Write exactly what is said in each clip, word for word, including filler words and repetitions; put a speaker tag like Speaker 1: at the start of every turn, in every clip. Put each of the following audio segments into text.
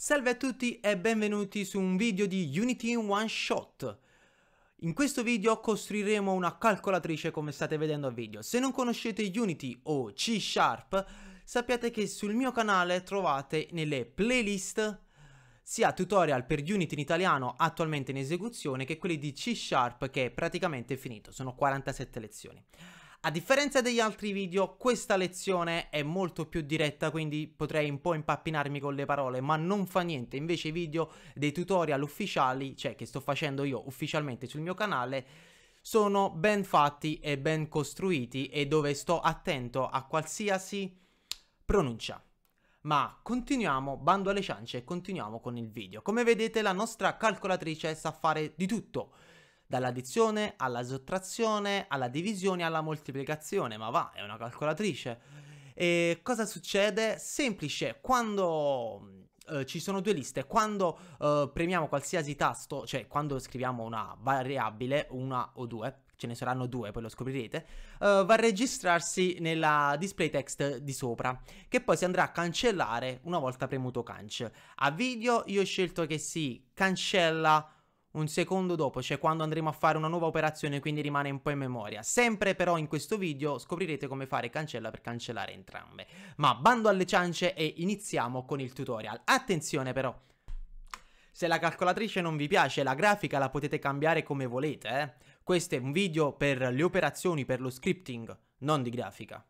Speaker 1: Salve a tutti e benvenuti su un video di Unity in One Shot. In questo video costruiremo una calcolatrice come state vedendo al video. Se non conoscete Unity o C Sharp, sappiate che sul mio canale trovate nelle playlist sia tutorial per Unity in italiano attualmente in esecuzione che quelli di C Sharp che è praticamente finito, sono quarantasette lezioni. A differenza degli altri video, questa lezione è molto più diretta, quindi potrei un po' impappinarmi con le parole, ma non fa niente. Invece i video dei tutorial ufficiali, cioè che sto facendo io ufficialmente sul mio canale, sono ben fatti e ben costruiti e dove sto attento a qualsiasi pronuncia. Ma continuiamo, bando alle ciance e continuiamo con il video. Come vedete la nostra calcolatrice sa fare di tutto. Dall'addizione alla sottrazione, alla divisione, alla moltiplicazione, ma va, è una calcolatrice. E cosa succede? Semplice, quando eh, ci sono due liste, quando eh, premiamo qualsiasi tasto, cioè quando scriviamo una variabile, una o due, ce ne saranno due, poi lo scoprirete, eh, va a registrarsi nella display text di sopra, che poi si andrà a cancellare una volta premuto canc. A video io ho scelto che si cancella un secondo dopo, cioè quando andremo a fare una nuova operazione, quindi rimane un po' in memoria. Sempre però in questo video scoprirete come fare cancella per cancellare entrambe. Ma bando alle ciance e iniziamo con il tutorial. Attenzione però, se la calcolatrice non vi piace, la grafica la potete cambiare come volete, eh. Questo è un video per le operazioni, per lo scripting, non di grafica.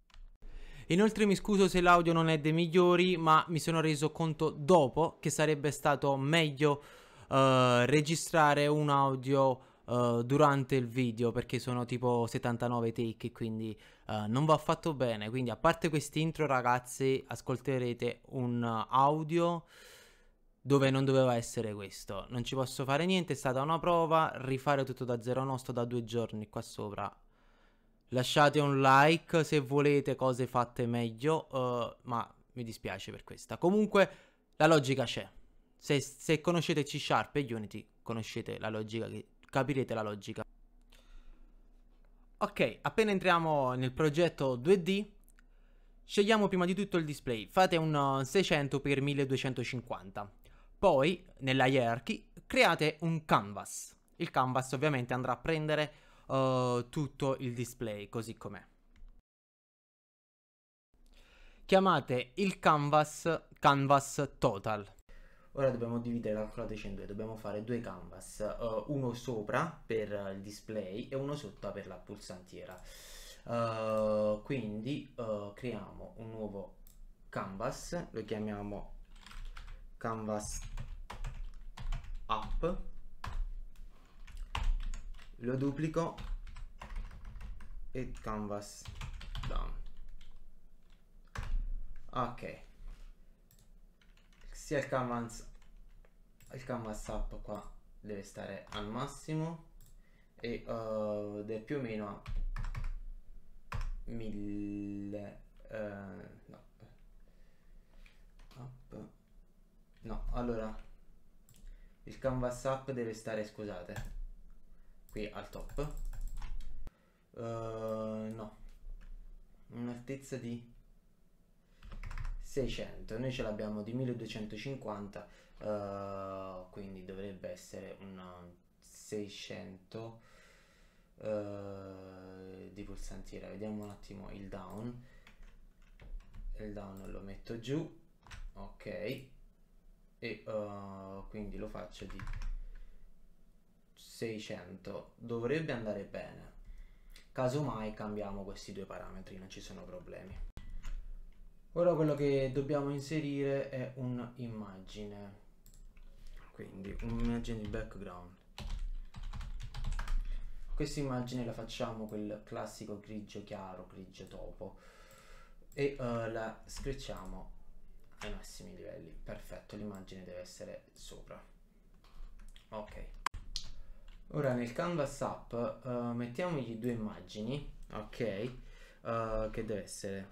Speaker 1: Inoltre mi scuso se l'audio non è dei migliori, ma mi sono reso conto dopo che sarebbe stato meglio Uh, registrare un audio uh, durante il video, perché sono tipo settantanove take, quindi uh, non va affatto bene. Quindi a parte quest'intro ragazzi, ascolterete un audio dove non doveva essere questo. Non ci posso fare niente, è stata una prova. Rifare tutto da zero, no, sto da due giorni qua sopra. Lasciate un like se volete cose fatte meglio, uh, ma mi dispiace per questa. Comunque la logica c'è. Se, se conoscete C Sharp e Unity, conoscete la logica, capirete la logica. Ok, appena entriamo nel progetto due D, scegliamo prima di tutto il display. Fate un seicento per milleduecentocinquanta. Poi, nella hierarchy, create un canvas. Il canvas ovviamente andrà a prendere uh, tutto il display, così com'è. Chiamate il canvas canvas total. Ora dobbiamo dividere la calcolatrice in due, dobbiamo fare due canvas, uh, uno sopra per il display e uno sotto per la pulsantiera. Uh, quindi uh, creiamo un nuovo canvas, lo chiamiamo canvas up, lo duplico e canvas down. Ok. Sia il canvas, il canvas up qua deve stare al massimo e uh, ed è più o meno a mille uh, no up no allora il canvas up deve stare, scusate, qui al top, uh, no, un'altezza di seicento, noi ce l'abbiamo di milleduecentocinquanta, uh, quindi dovrebbe essere un seicento uh, di pulsantiera. Vediamo un attimo il down, il down lo metto giù, ok, e uh, quindi lo faccio di seicento, dovrebbe andare bene. Casomai cambiamo questi due parametri, non ci sono problemi. Ora quello che dobbiamo inserire è un'immagine, quindi un'immagine di background. Questa immagine la facciamo quel classico grigio chiaro, grigio topo, e uh, la scricciamo ai massimi livelli. Perfetto, l'immagine deve essere sopra. Ok. Ora nel canvas up uh, mettiamogli due immagini, ok, uh, che deve essere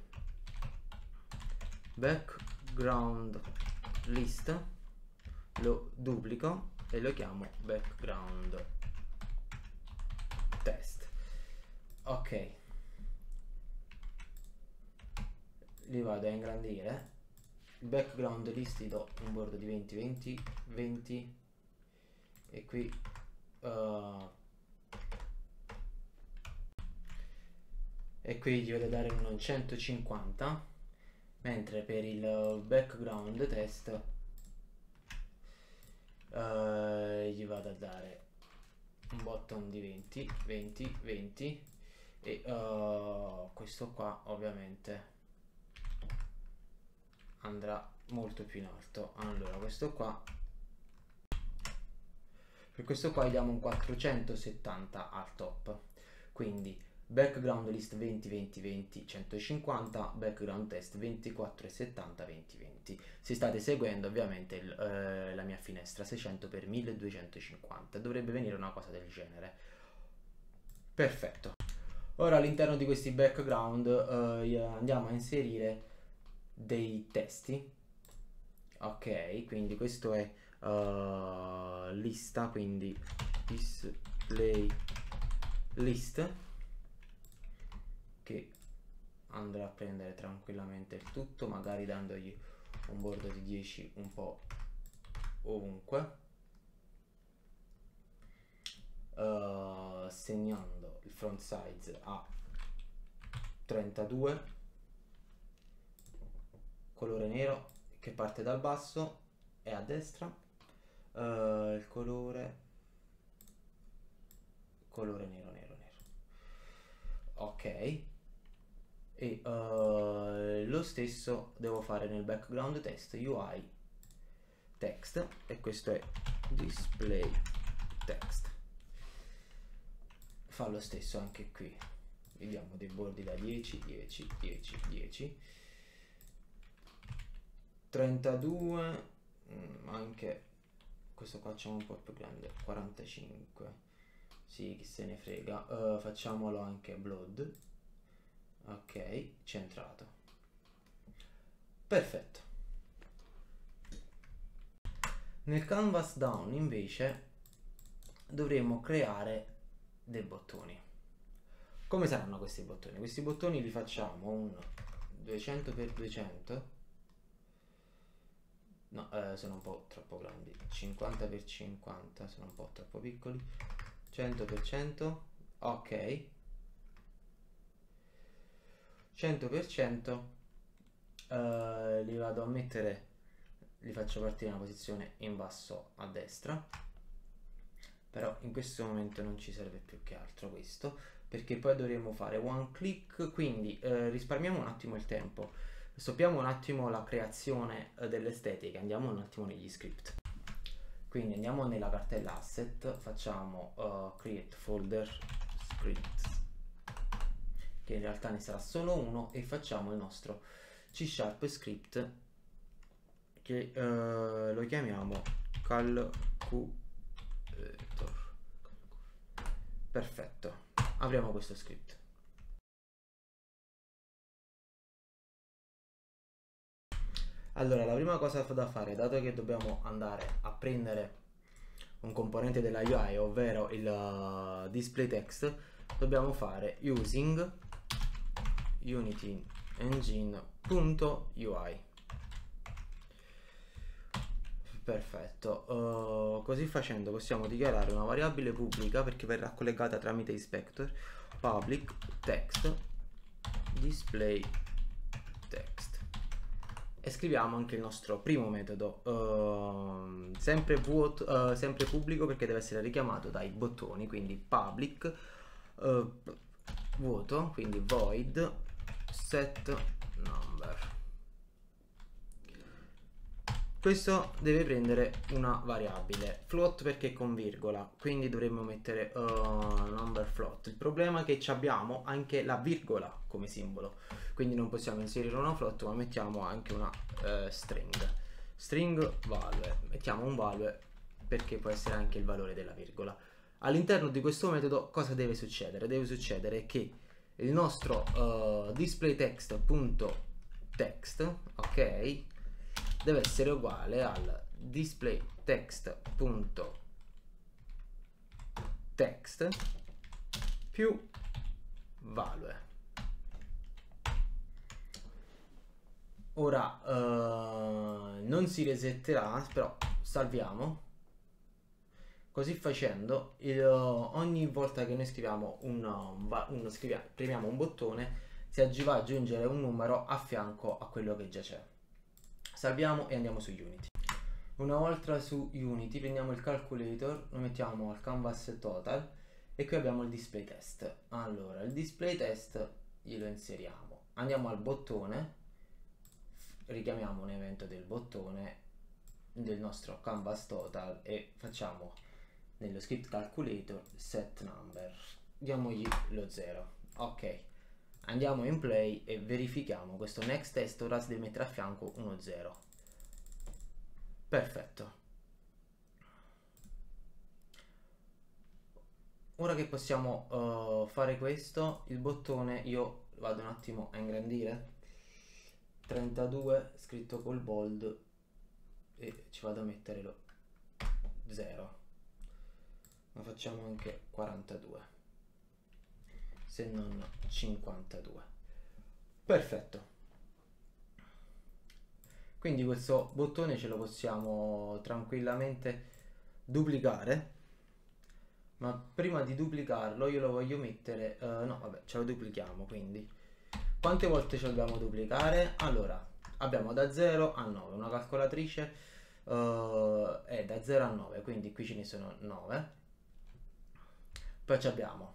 Speaker 1: background list, lo duplico e lo chiamo background test. Ok, li vado a ingrandire il background list gli do un bordo di venti venti venti e qui uh, e qui gli vado a dare un centocinquanta, mentre per il background test uh, gli vado a dare un bottom di venti venti venti e uh, questo qua ovviamente andrà molto più in alto. Allora questo qua, per questo qua gli diamo un quattrocentosettanta al top, quindi background list venti venti venti centocinquanta, background test ventiquattro e settanta venti venti. Se state seguendo ovviamente il, eh, la mia finestra seicento per milleduecentocinquanta, dovrebbe venire una cosa del genere. Perfetto. Ora all'interno di questi background eh, andiamo a inserire dei testi. Ok, quindi questo è uh, lista, quindi display list, che andrà a prendere tranquillamente il tutto, magari dandogli un bordo di dieci un po' ovunque, uh, segnando il front size a trentadue, colore nero che parte dal basso e a destra, uh, il colore colore nero nero nero. Ok, e uh, lo stesso devo fare nel background test U I text, e questo è display text. Fa lo stesso anche qui, vediamo dei bordi da dieci dieci dieci dieci trentadue, mm, anche questo qua facciamo un po' più grande, quarantacinque, sì, chi se ne frega, uh, facciamolo anche blood. Ok, centrato, perfetto. Nel canvas down invece dovremo creare dei bottoni. Come saranno questi bottoni? Questi bottoni li facciamo un duecento per duecento, no, eh, sono un po' troppo grandi, cinquanta per cinquanta sono un po' troppo piccoli, cento per cento, ok, cento per cento, eh, li vado a mettere, li faccio partire in una posizione in basso a destra, però in questo momento non ci serve più che altro questo, perché poi dovremo fare one click, quindi eh, risparmiamo un attimo il tempo, stoppiamo un attimo la creazione eh, dell'estetica, andiamo un attimo negli script. Quindi andiamo nella cartella asset, facciamo uh, create folder scripts, che in realtà ne sarà solo uno, e facciamo il nostro C Sharp script che uh, lo chiamiamo calculator. Perfetto, apriamo questo script. Allora, la prima cosa da fare, dato che dobbiamo andare a prendere un componente della U I, ovvero il uh, display text, dobbiamo fare using unity engine.ui. Perfetto, uh, così facendo possiamo dichiarare una variabile pubblica, perché verrà collegata tramite inspector, public text display text, e scriviamo anche il nostro primo metodo, uh, sempre, vuoto, uh, sempre pubblico, perché deve essere richiamato dai bottoni, quindi public uh, vuoto, quindi void set number. Questo deve prendere una variabile float, perché con virgola, quindi dovremmo mettere uh, number float. Il problema è che abbiamo anche la virgola come simbolo, quindi non possiamo inserire una float, ma mettiamo anche una uh, string string value, mettiamo un value perché può essere anche il valore della virgola. All'interno di questo metodo cosa deve succedere? Deve succedere che il nostro uh, display text.text, ok, deve essere uguale al display text.text più value. ora uh, non si resetterà, però salviamo. Così facendo, il, ogni volta che noi scriviamo un, un scriviamo, premiamo un bottone, si va a aggiungere un numero a fianco a quello che già c'è. Salviamo e andiamo su Unity. Una volta su Unity prendiamo il calculator, lo mettiamo al canvas total e qui abbiamo il display test. Allora, il display test glielo inseriamo. Andiamo al bottone, richiamiamo un evento del bottone del nostro canvas total e facciamo nello script calculator set number, diamogli lo zero. Ok, andiamo in play e verifichiamo questo next test. Ora si deve mettere a fianco uno zero. Perfetto. Ora che possiamo uh, fare questo, il bottone io vado un attimo a ingrandire, trentadue scritto col bold, e ci vado a mettere lo zero, ma facciamo anche quarantadue, se non cinquantadue. Perfetto. Quindi questo bottone ce lo possiamo tranquillamente duplicare, ma prima di duplicarlo io lo voglio mettere, uh, no vabbè, ce lo duplichiamo. Quindi quante volte ce lo dobbiamo duplicare? Allora, abbiamo da zero a nove, una calcolatrice uh, è da zero a nove, quindi qui ce ne sono nove. Poi abbiamo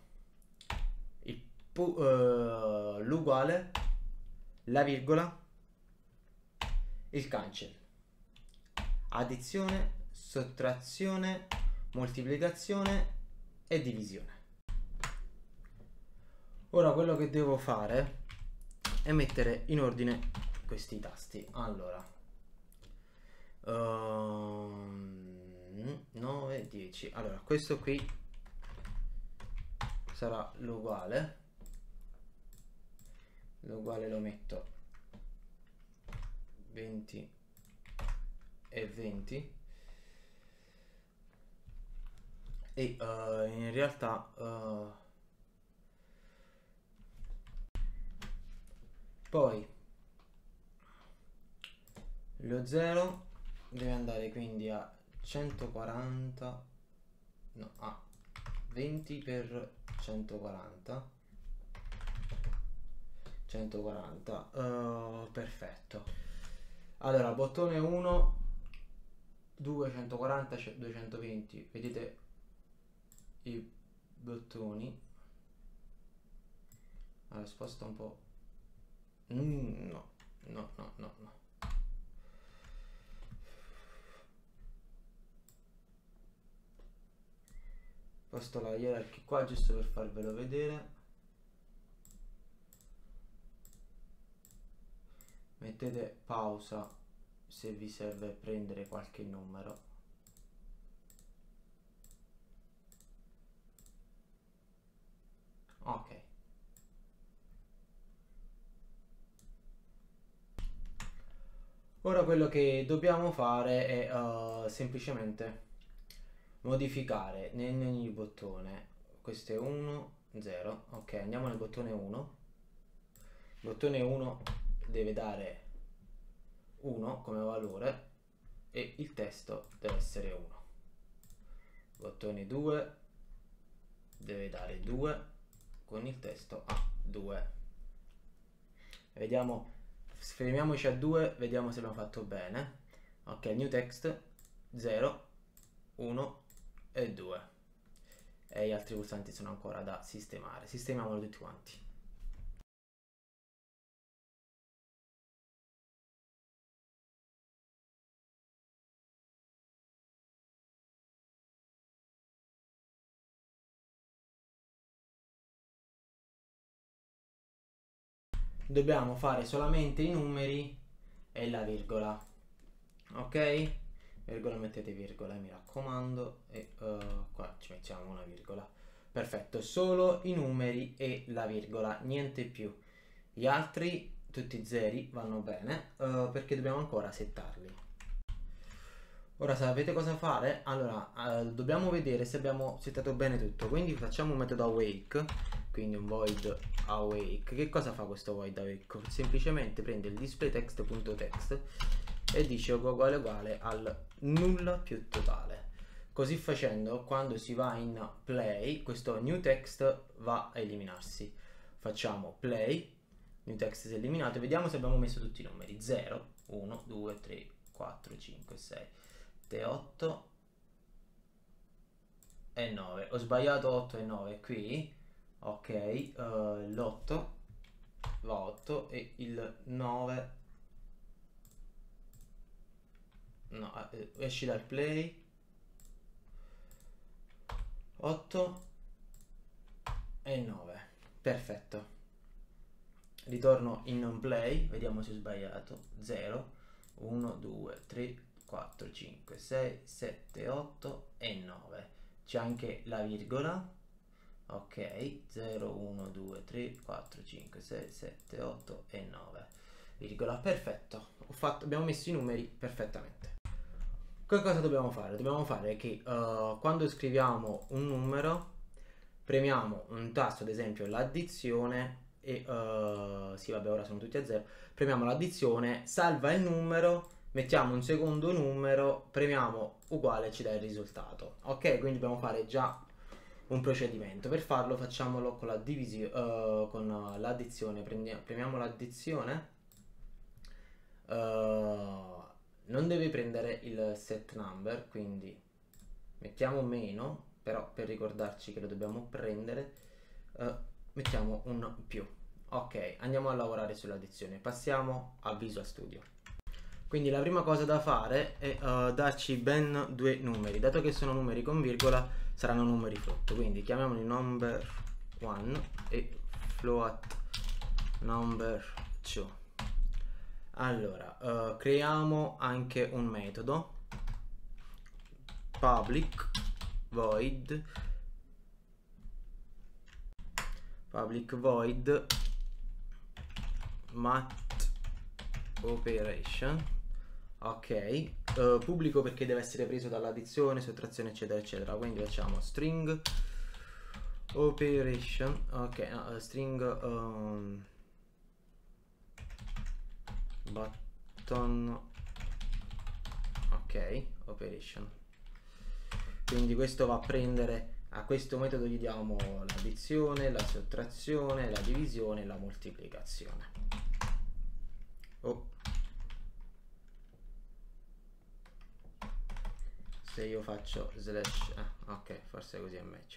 Speaker 1: uh, l'uguale, la virgola, il cancel, addizione, sottrazione, moltiplicazione e divisione. Ora quello che devo fare è mettere in ordine questi tasti. Allora, um, nove, dieci. Allora, questo qui sarà l'uguale. L'uguale lo metto venti e venti. E uh, in realtà uh, poi lo zero deve andare quindi a centoquaranta, no, a venti per centoquaranta, centoquaranta. Uh, perfetto. Allora, bottone uno, duecentoquaranta, duecentoventi, vedete i bottoni. Allora, sposta un po'. Mm, no, no, no, no, no. Sposto la hierarchy qua giusto per farvelo vedere. Mettete pausa se vi serve prendere qualche numero. Ok. Ora quello che dobbiamo fare è uh, semplicemente modificare in ogni bottone. Questo è uno, zero. Ok, andiamo nel bottone uno. Il bottone uno deve dare uno come valore e il testo deve essere uno. Bottone due deve dare due con il testo a due. Vediamo, fermiamoci a due, vediamo se abbiamo fatto bene. Ok, new text zero, uno e due. E gli altri pulsanti sono ancora da sistemare. Sistemiamolo tutti quanti. Dobbiamo fare solamente i numeri e la virgola. Ok? Virgola, mettete virgola, mi raccomando, e uh, qua ci mettiamo una virgola. Perfetto, solo i numeri e la virgola, niente più. Gli altri, tutti zeri, vanno bene, uh, perché dobbiamo ancora settarli. Ora sapete cosa fare? Allora, uh, dobbiamo vedere se abbiamo settato bene tutto, quindi facciamo un metodo awake quindi un void awake. Che cosa fa questo void awake? Semplicemente prende il displayText.text e dice uguale uguale al null più totale. Così facendo, quando si va in play, questo new text va a eliminarsi. Facciamo play, new text si è eliminato, e vediamo se abbiamo messo tutti i numeri. zero, uno, due, tre, quattro, cinque, sei, sette, otto e nove. Ho sbagliato otto e nove qui. Ok, uh, l'otto va otto e il nove no, eh, esci dal play. otto e nove. Perfetto. Ritorno in non play, vediamo se ho sbagliato. zero, uno, due, tre, quattro, cinque, sei, sette, otto e nove. C'è anche la virgola. Ok, zero, uno, due, tre, quattro, cinque, sei, sette, otto e nove. Virgola, perfetto. Ho fatto, abbiamo messo i numeri perfettamente. Che cosa dobbiamo fare? Dobbiamo fare che uh, quando scriviamo un numero premiamo un tasto, ad esempio l'addizione, e uh, sì vabbè ora sono tutti a zero, premiamo l'addizione, salva il numero, mettiamo un secondo numero, premiamo uguale, ci dà il risultato. Ok, quindi dobbiamo fare già un procedimento. Per farlo facciamolo con la divisione, uh, con l'addizione, premiamo l'addizione. Uh, non deve prendere il set number, quindi mettiamo meno, però per ricordarci che lo dobbiamo prendere uh, mettiamo un più. Ok, andiamo a lavorare sull'addizione, passiamo a Visual Studio. Quindi la prima cosa da fare è uh, darci ben due numeri. Dato che sono numeri con virgola saranno numeri float, quindi chiamiamoli number one e float number two. Allora, uh, creiamo anche un metodo public void public void mat operation. Ok, uh, pubblico perché deve essere preso dall'addizione, sottrazione eccetera eccetera, quindi facciamo string operation. Ok, no, string um, button. Ok, operation. Quindi questo va a prendere, a questo metodo gli diamo l'addizione, la sottrazione, la divisione e la moltiplicazione. Oh. Se io faccio slash, eh, ok, forse così è meglio.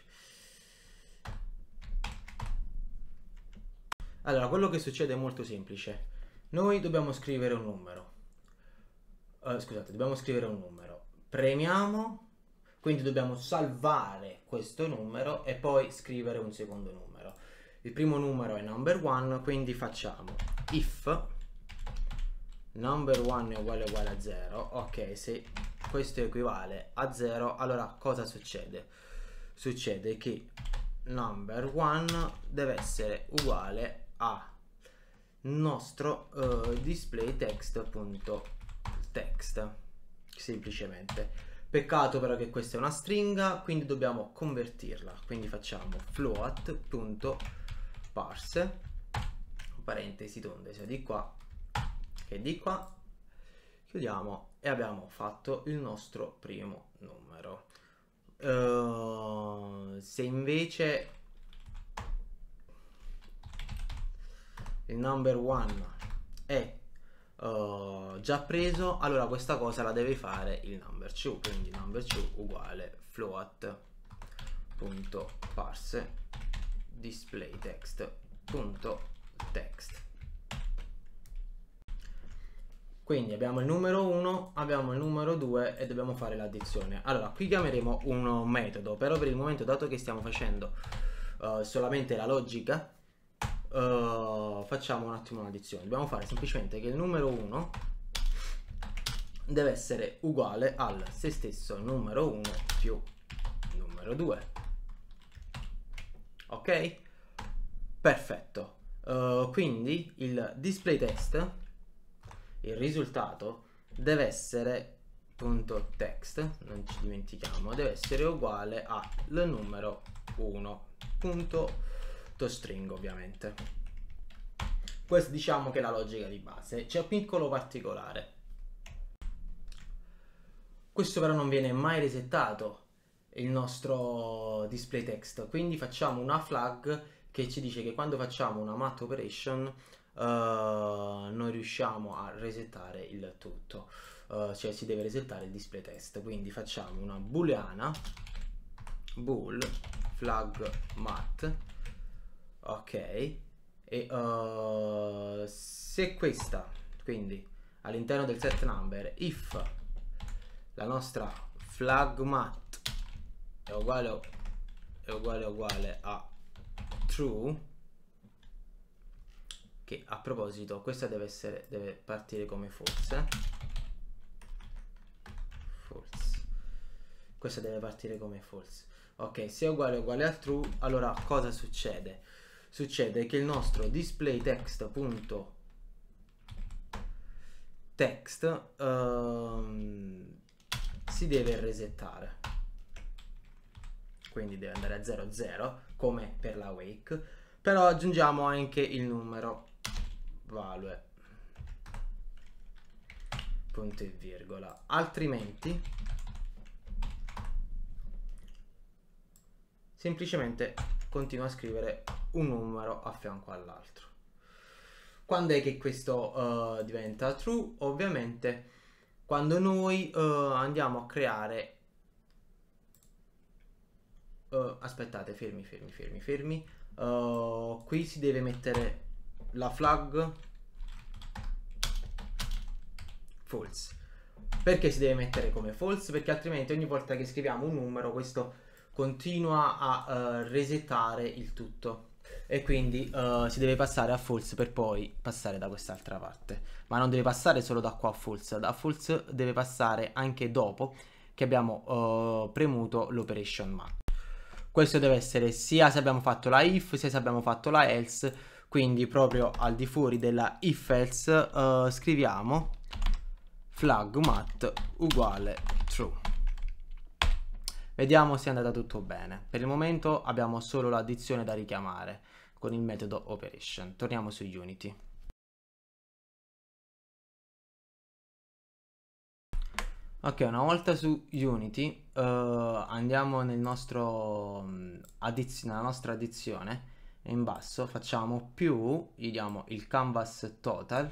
Speaker 1: Allora, quello che succede è molto semplice. Noi dobbiamo scrivere un numero. Uh, scusate, dobbiamo scrivere un numero. Premiamo, quindi dobbiamo salvare questo numero e poi scrivere un secondo numero. Il primo numero è number one, quindi facciamo if number one è uguale uguale a zero. Ok, se questo equivale a zero, allora cosa succede? Succede che number one deve essere uguale a nostro uh, displayText.text, semplicemente. Peccato però che questa è una stringa, quindi dobbiamo convertirla, quindi facciamo float.parse, parentesi tonde sia di qua che di qua, chiudiamo e abbiamo fatto il nostro primo numero. Uh, se invece il number one è uh, già preso, allora questa cosa la deve fare il number two, quindi number two uguale float.parse displayText.text. Quindi abbiamo il numero uno, abbiamo il numero due e dobbiamo fare l'addizione. Allora, qui chiameremo un metodo, però per il momento, dato che stiamo facendo uh, solamente la logica, uh, facciamo un attimo un'addizione. Dobbiamo fare semplicemente che il numero uno deve essere uguale al se stesso numero uno più numero due. Ok? Perfetto. Uh, quindi il displayText, il risultato deve essere punto text, non ci dimentichiamo, deve essere uguale al numero uno punto toString ovviamente. Questa diciamo che è la logica di base. C'è un piccolo particolare. Questo però non viene mai resettato il nostro display text, quindi facciamo una flag che ci dice che quando facciamo una mat operation uh, noi riusciamo a resettare il tutto, uh, cioè si deve resettare il display text. Quindi facciamo una booleana bool flag mat, ok, e uh, se questa, quindi all'interno del set number, if la nostra flag mat è uguale è uguale uguale a true, che a proposito questa deve essere deve partire come false false questa deve partire come false. Ok, se è uguale uguale a true, allora cosa succede? Succede che il nostro display text punto text um, si deve resettare, quindi deve andare a zero zero come per la wake, però aggiungiamo anche il numero value punto e virgola, altrimenti semplicemente continua a scrivere un numero a fianco all'altro. Quando è che questo uh, diventa true? Ovviamente quando noi uh, andiamo a creare uh, aspettate, fermi fermi fermi fermi uh, qui si deve mettere la flag false. Perché si deve mettere come false? Perché altrimenti ogni volta che scriviamo un numero questo continua a uh, resettare il tutto, e quindi uh, si deve passare a false per poi passare da quest'altra parte. Ma non deve passare solo da qua a false, da false deve passare anche dopo che abbiamo uh, premuto l'operation mat. Questo deve essere sia se abbiamo fatto la if sia se abbiamo fatto la else, quindi proprio al di fuori della if else uh, scriviamo flag mat uguale true. Vediamo se è andata tutto bene. Per il momento abbiamo solo l'addizione da richiamare con il metodo operation. Torniamo su Unity. Ok, una volta su Unity uh, andiamo nel nostro, um, nella nostra addizione e in basso facciamo più, gli diamo il canvas total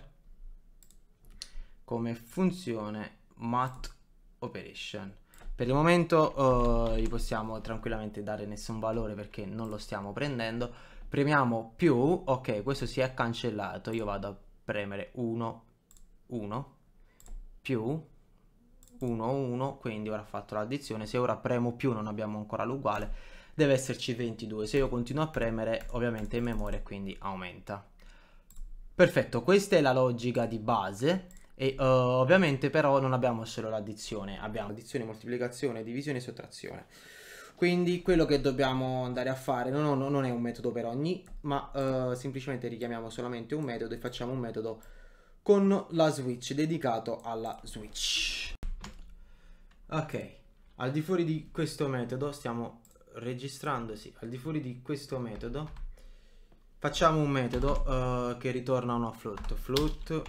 Speaker 1: come funzione mat operation. Per il momento uh, gli possiamo tranquillamente dare nessun valore perché non lo stiamo prendendo. Premiamo più, ok, questo si è cancellato, io vado a premere uno uno più uno uno, quindi ora ha fatto l'addizione. Se ora premo più non abbiamo ancora l'uguale, deve esserci ventidue. Se io continuo a premere ovviamente in memoria quindi aumenta. Perfetto, questa è la logica di base. E uh, ovviamente però non abbiamo solo l'addizione, abbiamo addizione, moltiplicazione, divisione e sottrazione. Quindi quello che dobbiamo andare a fare non, non, non è un metodo per ogni, ma uh, semplicemente richiamiamo solamente un metodo e facciamo un metodo con la switch, dedicato alla switch. Ok, al di fuori di questo metodo, stiamo registrando, sì, al di fuori di questo metodo facciamo un metodo uh, che ritorna una float, float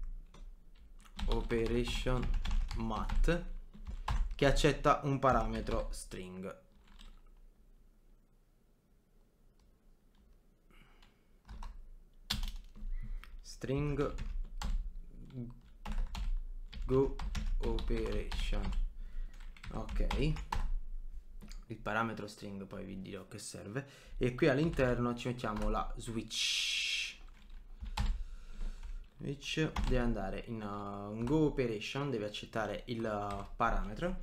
Speaker 1: operation mat, che accetta un parametro string. String go operation. Ok, il parametro string poi vi dirò che serve, e qui all'interno ci mettiamo la switch. Switch deve andare in uh, go operation, deve accettare il uh, parametro.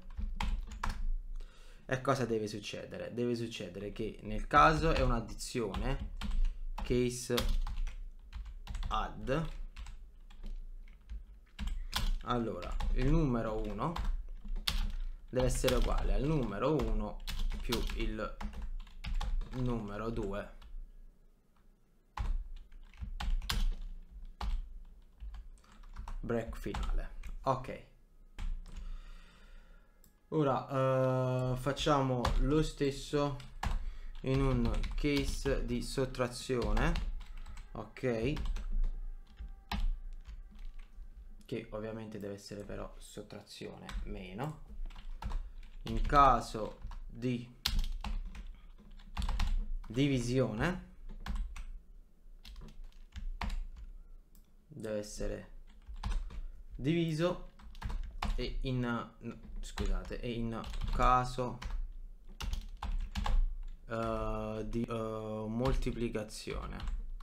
Speaker 1: E cosa deve succedere? Deve succedere che nel caso è un'addizione, case add, allora il numero uno deve essere uguale al numero uno più il numero due. Break finale. Ok, ora uh, facciamo lo stesso in un case di sottrazione, ok, che ovviamente deve essere però sottrazione meno. In caso di divisione deve essere diviso, e in no, scusate e in caso uh, di uh, moltiplicazione,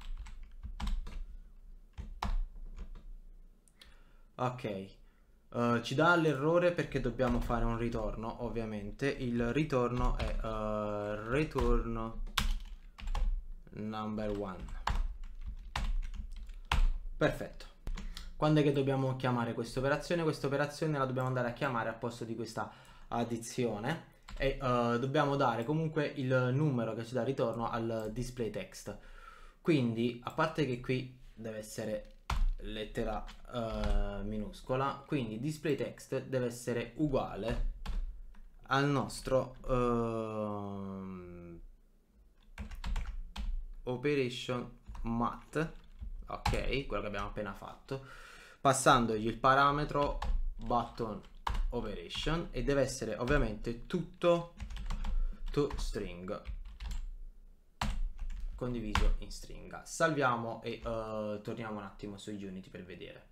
Speaker 1: ok, uh, ci dà l'errore perché dobbiamo fare un ritorno. Ovviamente il ritorno è uh, return number one. Perfetto. Quando è che dobbiamo chiamare questa operazione? Questa operazione la dobbiamo andare a chiamare al posto di questa addizione, e uh, dobbiamo dare comunque il numero che ci dà ritorno al display text. Quindi, a parte che qui deve essere lettera uh, minuscola, quindi display text deve essere uguale al nostro uh, operation math, ok, quello che abbiamo appena fatto, passandogli il parametro button operation, e deve essere ovviamente tutto to string, condiviso in stringa. Salviamo e uh, torniamo un attimo su Unity per vedere.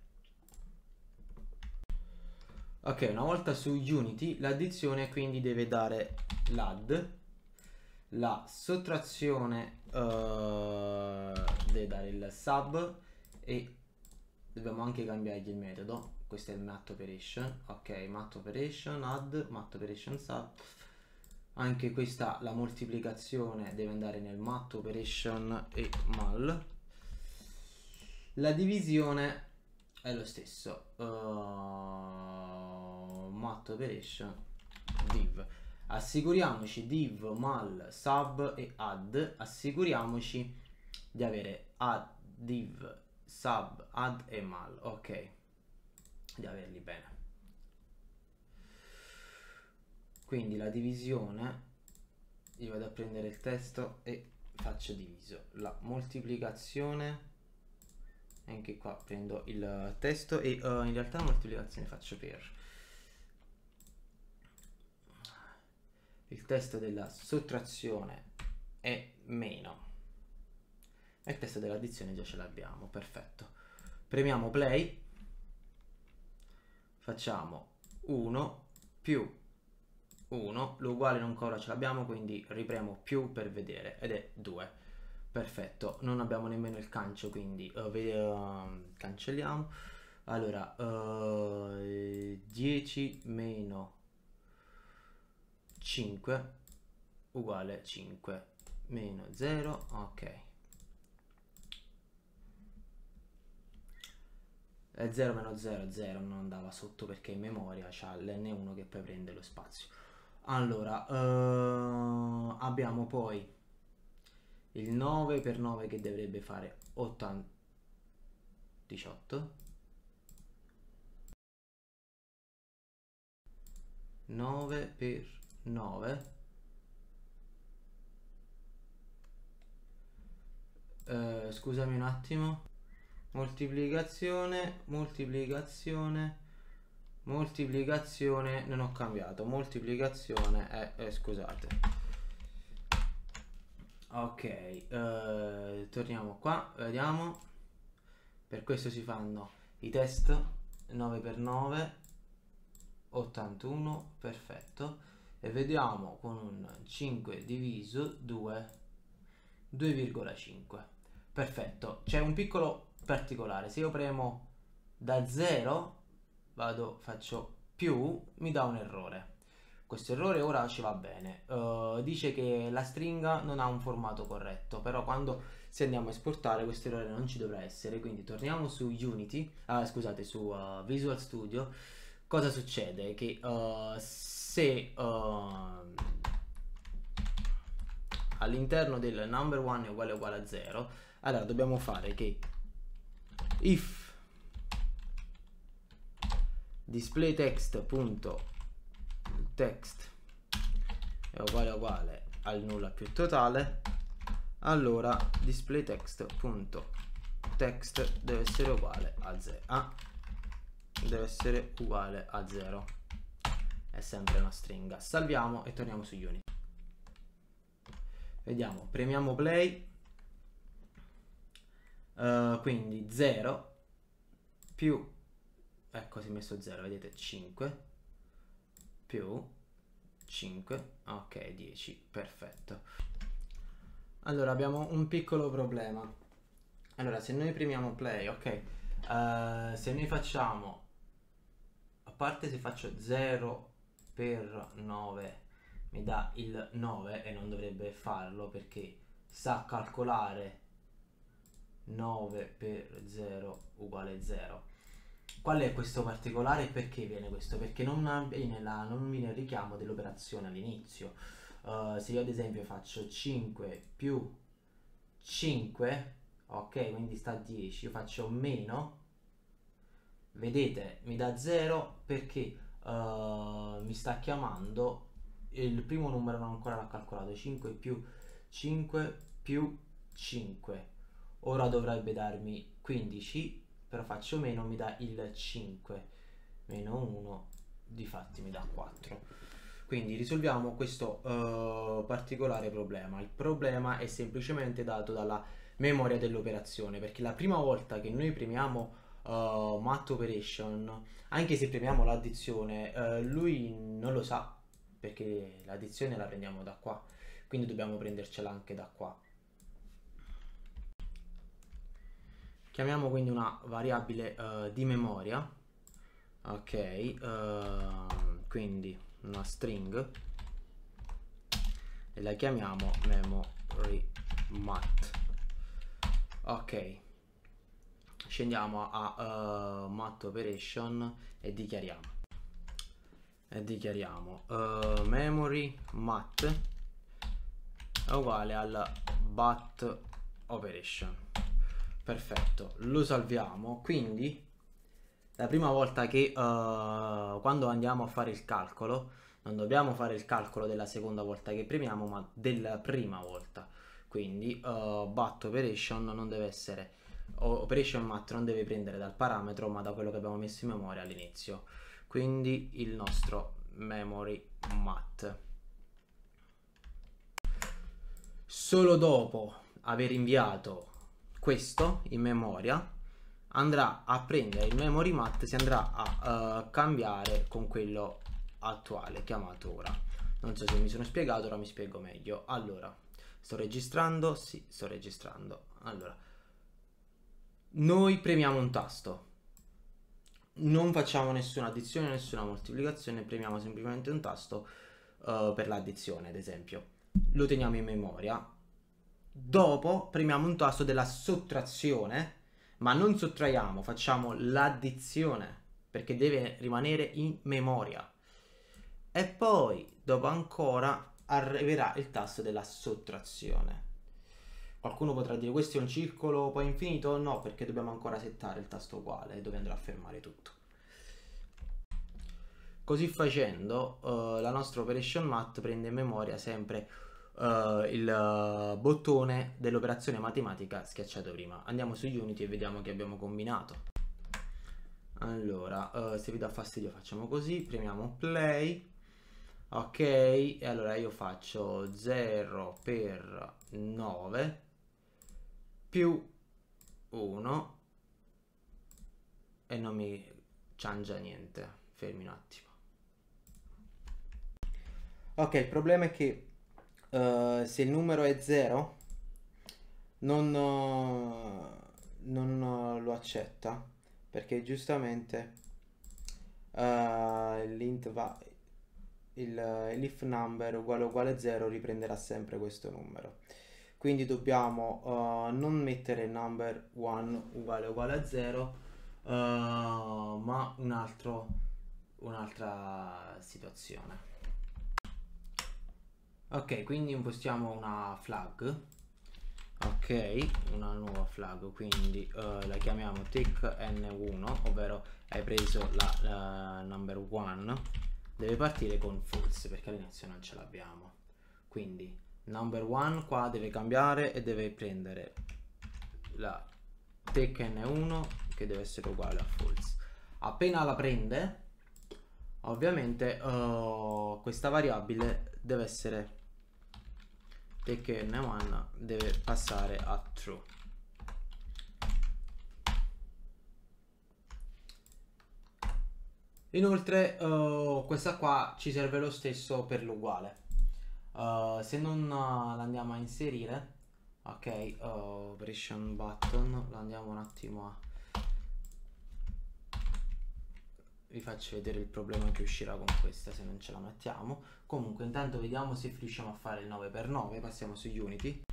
Speaker 1: Ok, una volta su Unity, l'addizione quindi deve dare l'add, la sottrazione uh, deve dare il sub, e dobbiamo anche cambiargli il metodo. Questo è il math operation, ok, math operation add, math operation sub. Anche questa, la moltiplicazione, deve andare nel math operation e mal. La divisione è lo stesso, uh, math operation div. Assicuriamoci div, mal, sub e add, assicuriamoci di avere add, div, sub, add e mal, ok, di averli bene. Quindi la divisione, io vado a prendere il testo e faccio diviso. La moltiplicazione, anche qua prendo il testo e uh, in realtà la moltiplicazione faccio per il testo della sottrazione è meno, e il testo dell'addizione già ce l'abbiamo. Perfetto. Premiamo play, facciamo uno più uno, l'uguale non ancora ce l'abbiamo, quindi ripremo più per vedere, ed è due. Perfetto, non abbiamo nemmeno il cancio, quindi uh, uh, cancelliamo. Allora, uh, dieci meno cinque uguale cinque, meno zero, ok. E zero meno zero, zero, non andava sotto perché in memoria c'ha l'N uno che poi prende lo spazio. Allora, uh, abbiamo poi il nove per nove che dovrebbe fare ottanta, diciotto, nove per nove, uh, scusami un attimo, moltiplicazione, moltiplicazione, moltiplicazione, non ho cambiato, moltiplicazione è, eh, scusate, ok, eh, torniamo qua, vediamo. Per questo si fanno i test nove per nove, ottantuno, perfetto, e vediamo con un cinque diviso due, due virgola cinque, perfetto. C'è un piccolo particolare: se io premo da zero, vado, faccio più, mi dà un errore. Questo errore ora ci va bene, uh, dice che la stringa non ha un formato corretto, però quando se andiamo a esportare questo errore non ci dovrà essere. Quindi torniamo su Unity, uh, scusate, su uh, Visual Studio. Cosa succede? Che uh, se uh, all'interno del number one è uguale uguale a zero, allora dobbiamo fare che if display text punto text è uguale uguale al nulla più totale, allora display text.text deve essere uguale a zero. Ah, deve essere uguale a zero. È sempre una stringa. Salviamo e torniamo su Unity. Vediamo, premiamo play. Uh, quindi zero più, ecco, si è messo zero, vedete, cinque più cinque, ok, dieci, perfetto. Allora abbiamo un piccolo problema. Allora, se noi premiamo play, ok, uh, se noi facciamo, a parte se faccio zero per nove mi dà il nove, e non dovrebbe farlo perché sa calcolare nove per zero uguale zero. Qual è questo particolare e perché viene questo? Perché non viene, la, non viene il richiamo dell'operazione all'inizio. Uh, se io ad esempio faccio cinque più cinque, ok, quindi sta a dieci, io faccio meno, vedete, mi dà zero perché uh, mi sta chiamando il primo numero, non ancora l'ha calcolato, cinque più cinque più cinque. Ora dovrebbe darmi quindici, però faccio meno, mi dà il cinque, meno uno, difatti mi dà quattro. Quindi risolviamo questo uh, particolare problema. Il problema è semplicemente dato dalla memoria dell'operazione, perché la prima volta che noi premiamo uh, mat operation, anche se premiamo l'addizione, uh, lui non lo sa, perché l'addizione la prendiamo da qua, quindi dobbiamo prendercela anche da qua. Chiamiamo quindi una variabile uh, di memoria, ok, uh, quindi una string, e la chiamiamo memory mat. Ok, scendiamo a uh, mat operation e dichiariamo e dichiariamo uh, memory mat è uguale al bat operation. Perfetto, lo salviamo. Quindi la prima volta che uh, quando andiamo a fare il calcolo non dobbiamo fare il calcolo della seconda volta che premiamo, ma della prima volta. Quindi uh, bat operation non deve essere, operation mat non deve prendere dal parametro ma da quello che abbiamo messo in memoria all'inizio, quindi il nostro memory mat. Solo dopo aver inviato questo in memoria andrà a prendere il memory mat, si andrà a uh, cambiare con quello attuale chiamato ora. Non so se mi sono spiegato, ora mi spiego meglio. Allora, sto registrando? Sì, sto registrando. Allora, noi premiamo un tasto, non facciamo nessuna addizione, nessuna moltiplicazione, premiamo semplicemente un tasto uh, per l'addizione, ad esempio. Lo teniamo in memoria. Dopo premiamo un tasto della sottrazione, ma non sottraiamo, facciamo l'addizione perché deve rimanere in memoria. E poi dopo ancora arriverà il tasto della sottrazione. Qualcuno potrà dire: questo è un circolo poi infinito? No, perché dobbiamo ancora settare il tasto uguale dove andrà a fermare tutto. Così facendo uh, la nostra operation mat prende in memoria sempre Uh, il uh, bottone dell'operazione matematica schiacciato prima. Andiamo su Unity e vediamo che abbiamo combinato. Allora, uh, se vi dà fastidio facciamo così, premiamo play, ok, e allora io faccio zero per nove più uno e non mi cangia niente. Fermi un attimo. Ok, il problema è che Uh, se il numero è zero non, uh, non uh, lo accetta, perché giustamente uh, l'int va il, uh, l'if number uguale uguale zero riprenderà sempre questo numero, quindi dobbiamo uh, non mettere number uno uguale uguale a zero, uh, ma un altro un'altra situazione. Ok, quindi impostiamo una flag, ok, una nuova flag, quindi uh, la chiamiamo tick n uno, ovvero hai preso la, la number one, deve partire con false perché all'inizio non ce l'abbiamo, quindi number one qua deve cambiare e deve prendere la tech n uno che deve essere uguale a false. Appena la prende, ovviamente uh, questa variabile deve essere tech n uno, deve passare a true. Inoltre uh, questa qua ci serve lo stesso per l'uguale. Uh, se non uh, la andiamo a inserire, ok, uh, operation button, la andiamo un attimo a... vi faccio vedere il problema che uscirà con questa se non ce la mettiamo. Comunque intanto vediamo se riusciamo a fare il nove per nove. Passiamo su Unity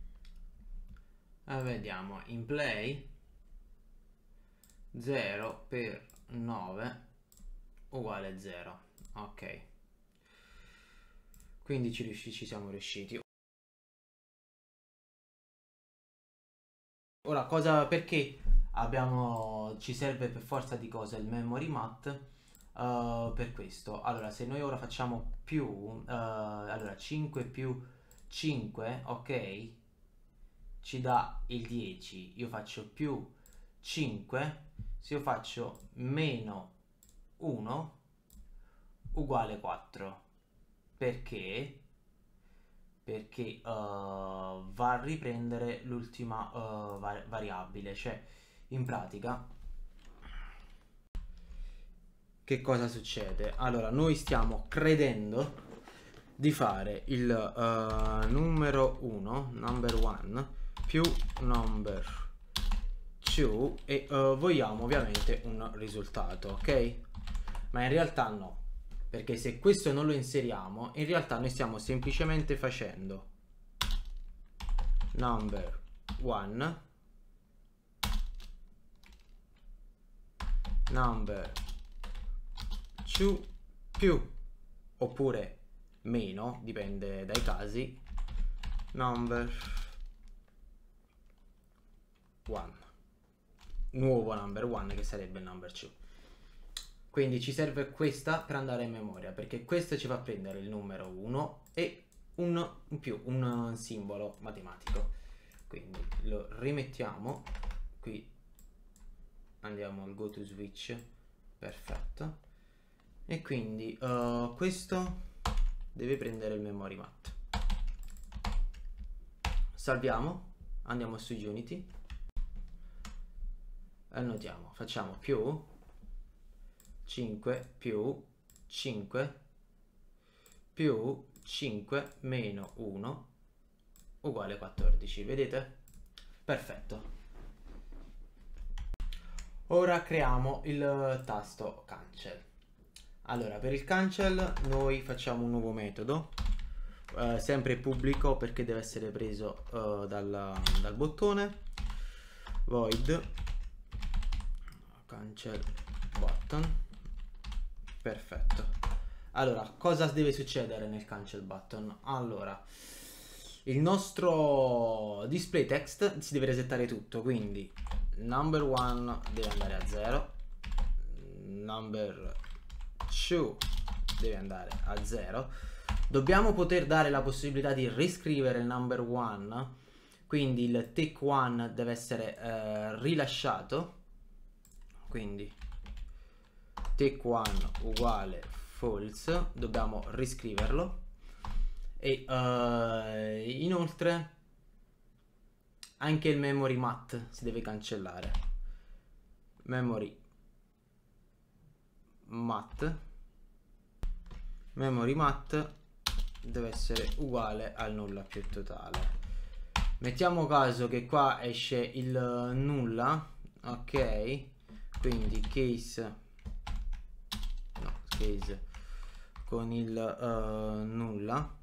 Speaker 1: e vediamo in play zero per nove uguale zero. Ok, quindi ci, riusci ci siamo riusciti. Ora cosa, perché abbiamo, ci serve per forza di cosa il memory math? Uh, per questo, allora se noi ora facciamo più uh, allora cinque più cinque, ok, ci dà il dieci. Io faccio più cinque, se io faccio meno uno uguale quattro. Perché? Perché uh, va a riprendere l'ultima uh, var variabile, cioè in pratica che cosa succede? Allora noi stiamo credendo di fare il uh, numero uno, number one, più number two e uh, vogliamo ovviamente un risultato, ok? Ma in realtà no, perché se questo non lo inseriamo, in realtà noi stiamo semplicemente facendo number one, number two più, oppure meno, dipende dai casi, number one, nuovo number one che sarebbe number two. Quindi ci serve questa per andare in memoria, perché questo ci fa prendere il numero uno e un in più, un simbolo matematico. Quindi lo rimettiamo qui, andiamo al go to switch, perfetto, e quindi uh, questo deve prendere il memory math. Salviamo, andiamo su Unity e annotiamo, facciamo più cinque più cinque più cinque meno uno uguale quattordici. Vedete? Perfetto. Ora creiamo il tasto cancel. Allora, per il cancel noi facciamo un nuovo metodo, eh, sempre pubblico perché deve essere preso eh, dal, dal bottone, void cancel button. Perfetto. Allora, cosa deve succedere nel cancel button? Allora, il nostro display text si deve resettare tutto, quindi number one deve andare a zero, number two deve andare a zero. Dobbiamo poter dare la possibilità di riscrivere il number one, quindi il tick one deve essere eh, rilasciato, quindi tick one uguale false, dobbiamo riscriverlo. E uh, inoltre anche il memory math si deve cancellare, memory math memory math deve essere uguale al nulla più totale. Mettiamo caso che qua esce il nulla, ok, quindi case no, case con il uh, nulla.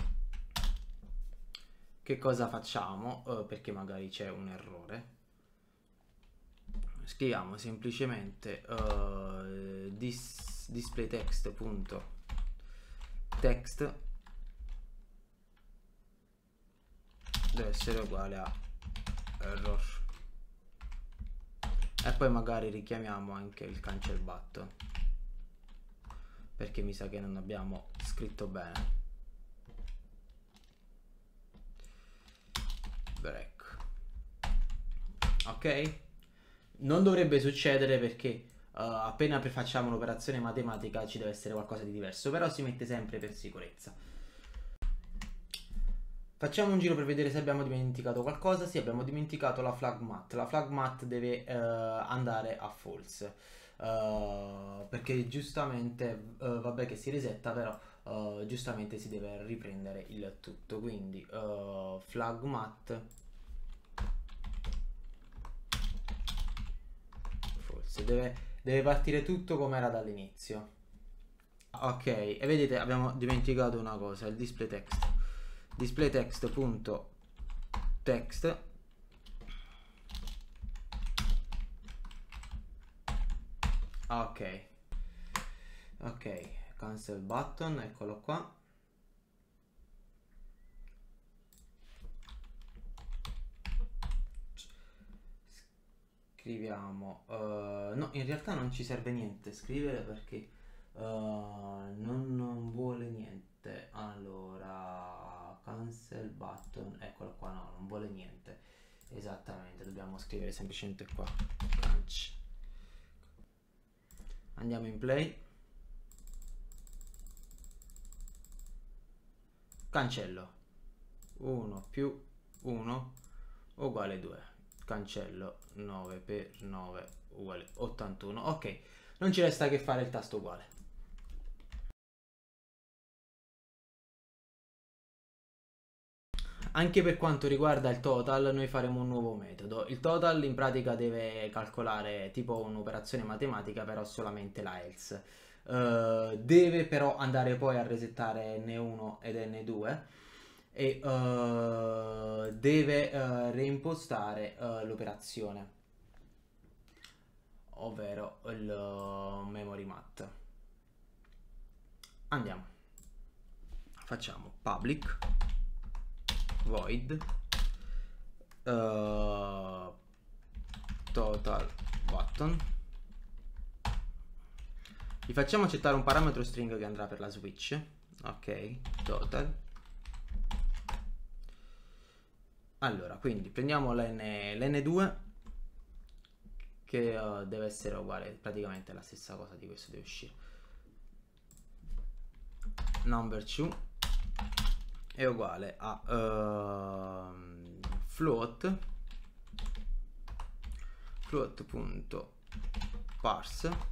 Speaker 1: Che cosa facciamo? Uh, perché magari c'è un errore. Scriviamo semplicemente uh, dis display text punto text deve essere uguale a error, e poi magari richiamiamo anche il cancel button perché mi sa che non abbiamo scritto bene. ok? Non dovrebbe succedere perché uh, appena facciamo un'operazione matematica ci deve essere qualcosa di diverso, però si mette sempre per sicurezza. Facciamo un giro per vedere se abbiamo dimenticato qualcosa. Sì, abbiamo dimenticato la flag mat. La flag mat deve uh, andare a false, uh, perché giustamente, uh, vabbè che si resetta, però uh, giustamente si deve riprendere il tutto. Quindi uh, flag mat false, deve, deve partire tutto come era dall'inizio. Ok, e vedete abbiamo dimenticato una cosa, il display text. Display text.text ok, ok, cancel button, eccolo qua. Scriviamo, uh, no, in realtà non ci serve niente scrivere perché uh, non, non vuole niente. Allora, cancel button, eccolo qua, no, non vuole niente. Esattamente, dobbiamo scrivere semplicemente qua, canc. Andiamo in play. Cancello. uno più uno uguale due. Cancello nove per nove uguale ottantuno. Ok, non ci resta che fare il tasto uguale. Anche per quanto riguarda il total noi faremo un nuovo metodo. Il total in pratica deve calcolare tipo un'operazione matematica, però solamente la else. Uh, deve però andare poi a resettare N uno ed N due e uh, deve uh, reimpostare uh, l'operazione, ovvero il uh, memory mat. Andiamo, facciamo public void uh, total button. Gli facciamo accettare un parametro string che andrà per la switch. Ok, total. Allora, quindi prendiamo l'N due che uh, deve essere uguale, praticamente la stessa cosa di questo deve uscire. Number two è uguale a uh, float float.parse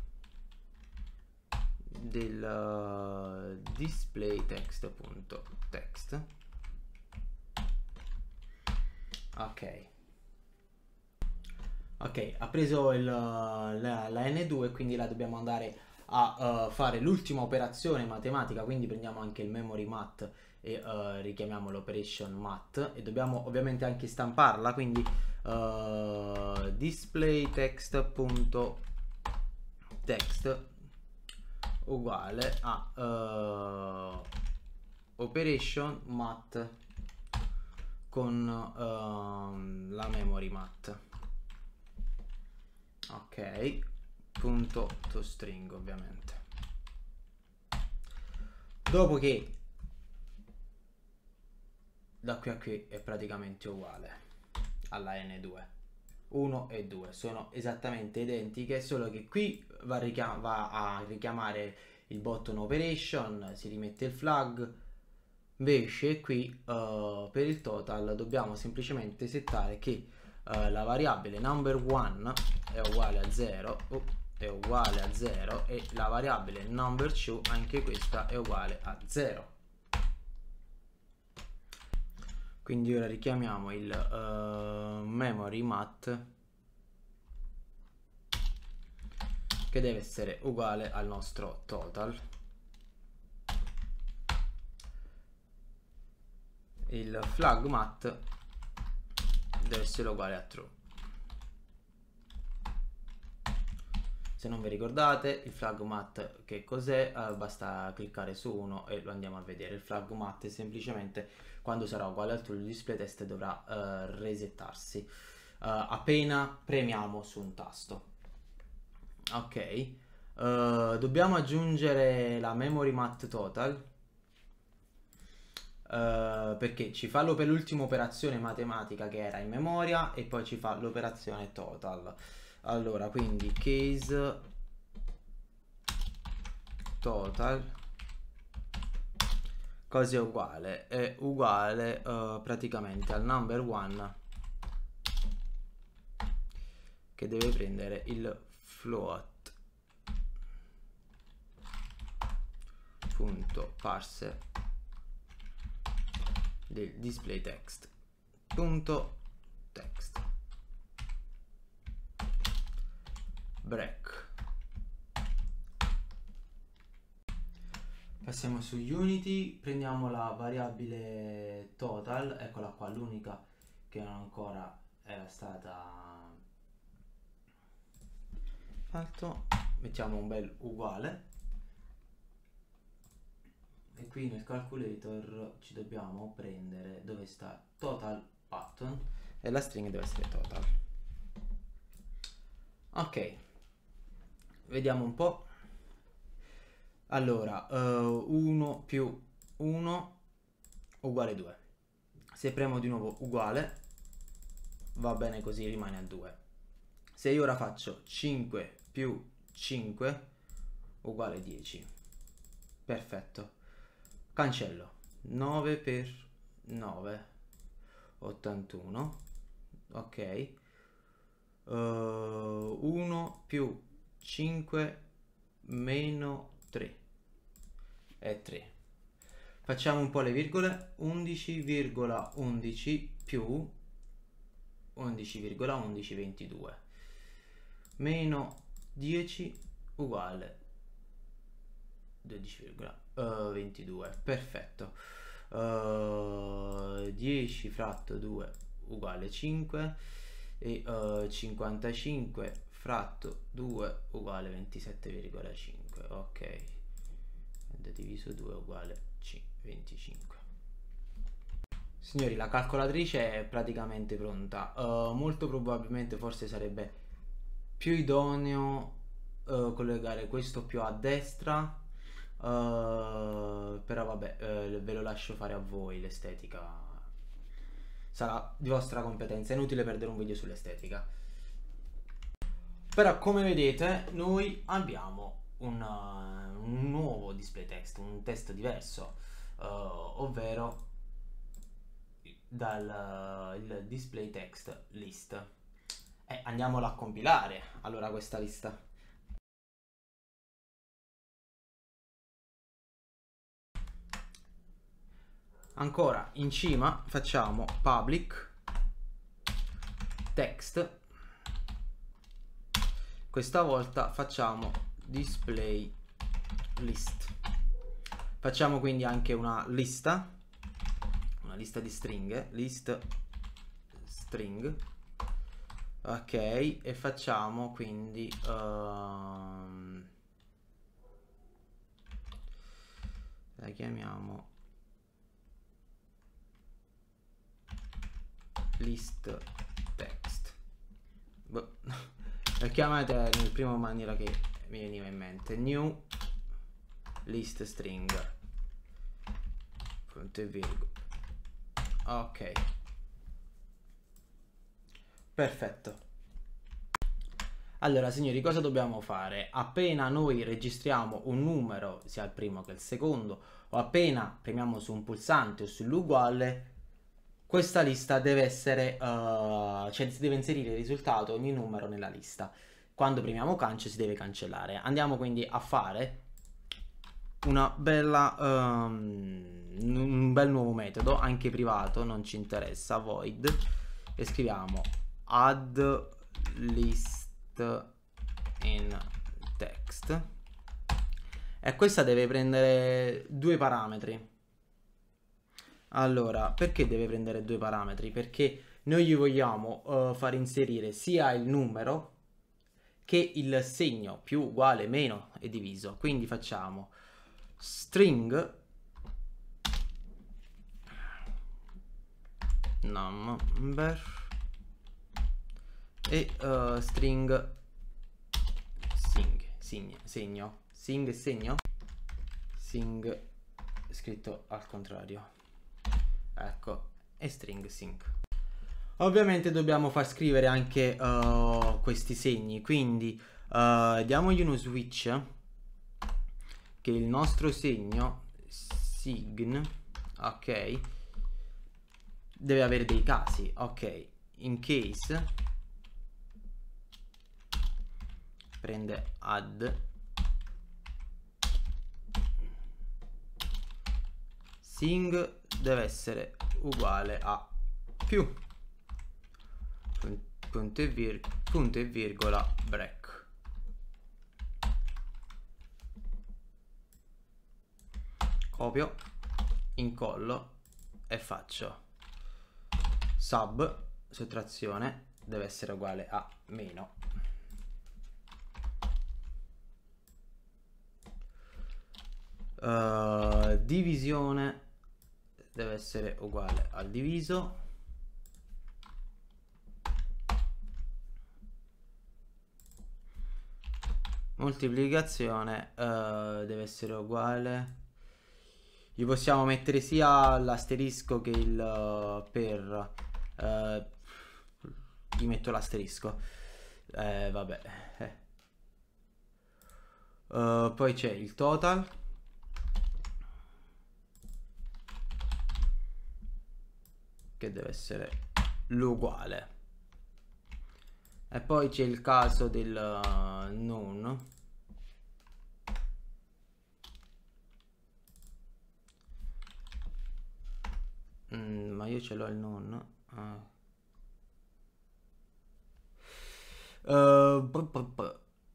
Speaker 1: del uh, display text.text. ok ok ha preso il, la, la N due, quindi la dobbiamo andare a uh, fare l'ultima operazione matematica, quindi prendiamo anche il memory mat e uh, richiamiamo l'operation mat e dobbiamo ovviamente anche stamparla, quindi uh, display text.text uguale a uh, operation mat con uh, la memory mat. Ok, punto toString ovviamente. Dopo che da qui a qui è praticamente uguale alla N due, uno e due sono esattamente identiche, solo che qui va a, richiam va a richiamare il button operation, si rimette il flag. Invece qui uh, per il total dobbiamo semplicemente settare che uh, la variabile number one è uguale a zero, oh, è uguale a zero e la variabile number two anche questa è uguale a zero. Quindi ora richiamiamo il uh, memory mat che deve essere uguale al nostro total. Il flag mat deve essere uguale a true. Se non vi ricordate il flag mat che cos'è, eh, basta cliccare su uno e lo andiamo a vedere. Il flag mat è semplicemente quando sarà uguale al true il display test dovrà uh, resettarsi uh, appena premiamo su un tasto. Ok, uh, dobbiamo aggiungere la memory mat total. Uh, perché ci fa per l'ultima operazione matematica che era in memoria e poi ci fa l'operazione total. Allora, quindi case total cosa è uguale? È uguale uh, praticamente al number one che deve prendere il float punto parse del display text punto text break. Passiamo su Unity, prendiamo la variabile total, eccola qua, l'unica che non ancora era stata fatto. Mettiamo un bel uguale e qui nel calculator ci dobbiamo prendere dove sta total button e la stringa deve essere total. Ok, vediamo un po'. Allora, uh, uno più uno uguale due. Se premo di nuovo uguale, va bene così, rimane a due. Se io ora faccio cinque più cinque uguale dieci. Perfetto. Cancello. nove per nove, ottantuno. Ok. Uh, uno più cinque meno tre è tre. Facciamo un po' le virgole. undici virgola undici più undici virgola undici, ventidue meno dieci uguale dodici virgola ventidue. Perfetto. uh, dieci fratto due uguale cinque e uh, cinquantacinque fratto due uguale ventisette virgola cinque. Ok, diviso due uguale venticinque. Signori, la calcolatrice è praticamente pronta. Uh, molto probabilmente forse sarebbe più idoneo uh, collegare questo più a destra, uh, però vabbè, uh, ve lo lascio fare a voi. L'estetica sarà di vostra competenza, è inutile perdere un video sull'estetica. Però come vedete noi abbiamo un, uh, un nuovo display text, un testo diverso, uh, ovvero dal uh, il display text list. E andiamola a compilare allora questa lista. Ancora in cima facciamo public text. Questa volta facciamo display list. Facciamo quindi anche una lista, una lista di stringhe, list string. Ok, e facciamo quindi um, la chiamiamo list text. Boh. La chiamate nel primo maniera che mi veniva in mente. New list string punto e virgola. Ok, perfetto. Allora signori, cosa dobbiamo fare? Appena noi registriamo un numero, sia il primo che il secondo, o appena premiamo su un pulsante o sull'uguale, questa lista deve essere, uh, cioè si deve inserire il risultato, ogni numero nella lista. Quando premiamo cancel si deve cancellare. Andiamo quindi a fare una bella, um, un bel nuovo metodo, anche privato, non ci interessa, void, e scriviamo add list in text. E questa deve prendere due parametri. Allora, perché deve prendere due parametri? Perché noi gli vogliamo uh, far inserire sia il numero che il segno più uguale meno e diviso. Quindi facciamo string number e uh, string sing, sign, segno, sing segno, sing scritto al contrario. ecco, e string sync. Ovviamente dobbiamo far scrivere anche uh, questi segni, quindi uh, diamogli uno switch che il nostro segno sign, ok, deve avere dei casi, ok, in case prende add sing deve essere uguale a più punto e, vir punto e virgola break. Copio, incollo e faccio sub sottrazione deve essere uguale a meno uh, divisione deve essere uguale al diviso, moltiplicazione uh, deve essere uguale, gli possiamo mettere sia l'asterisco che il uh, per, uh, gli metto l'asterisco, eh, vabbè, eh. Uh, poi c'è il total, che deve essere l'uguale, e poi c'è il caso del uh, non, mm, ma io ce l'ho il non, ah. uh,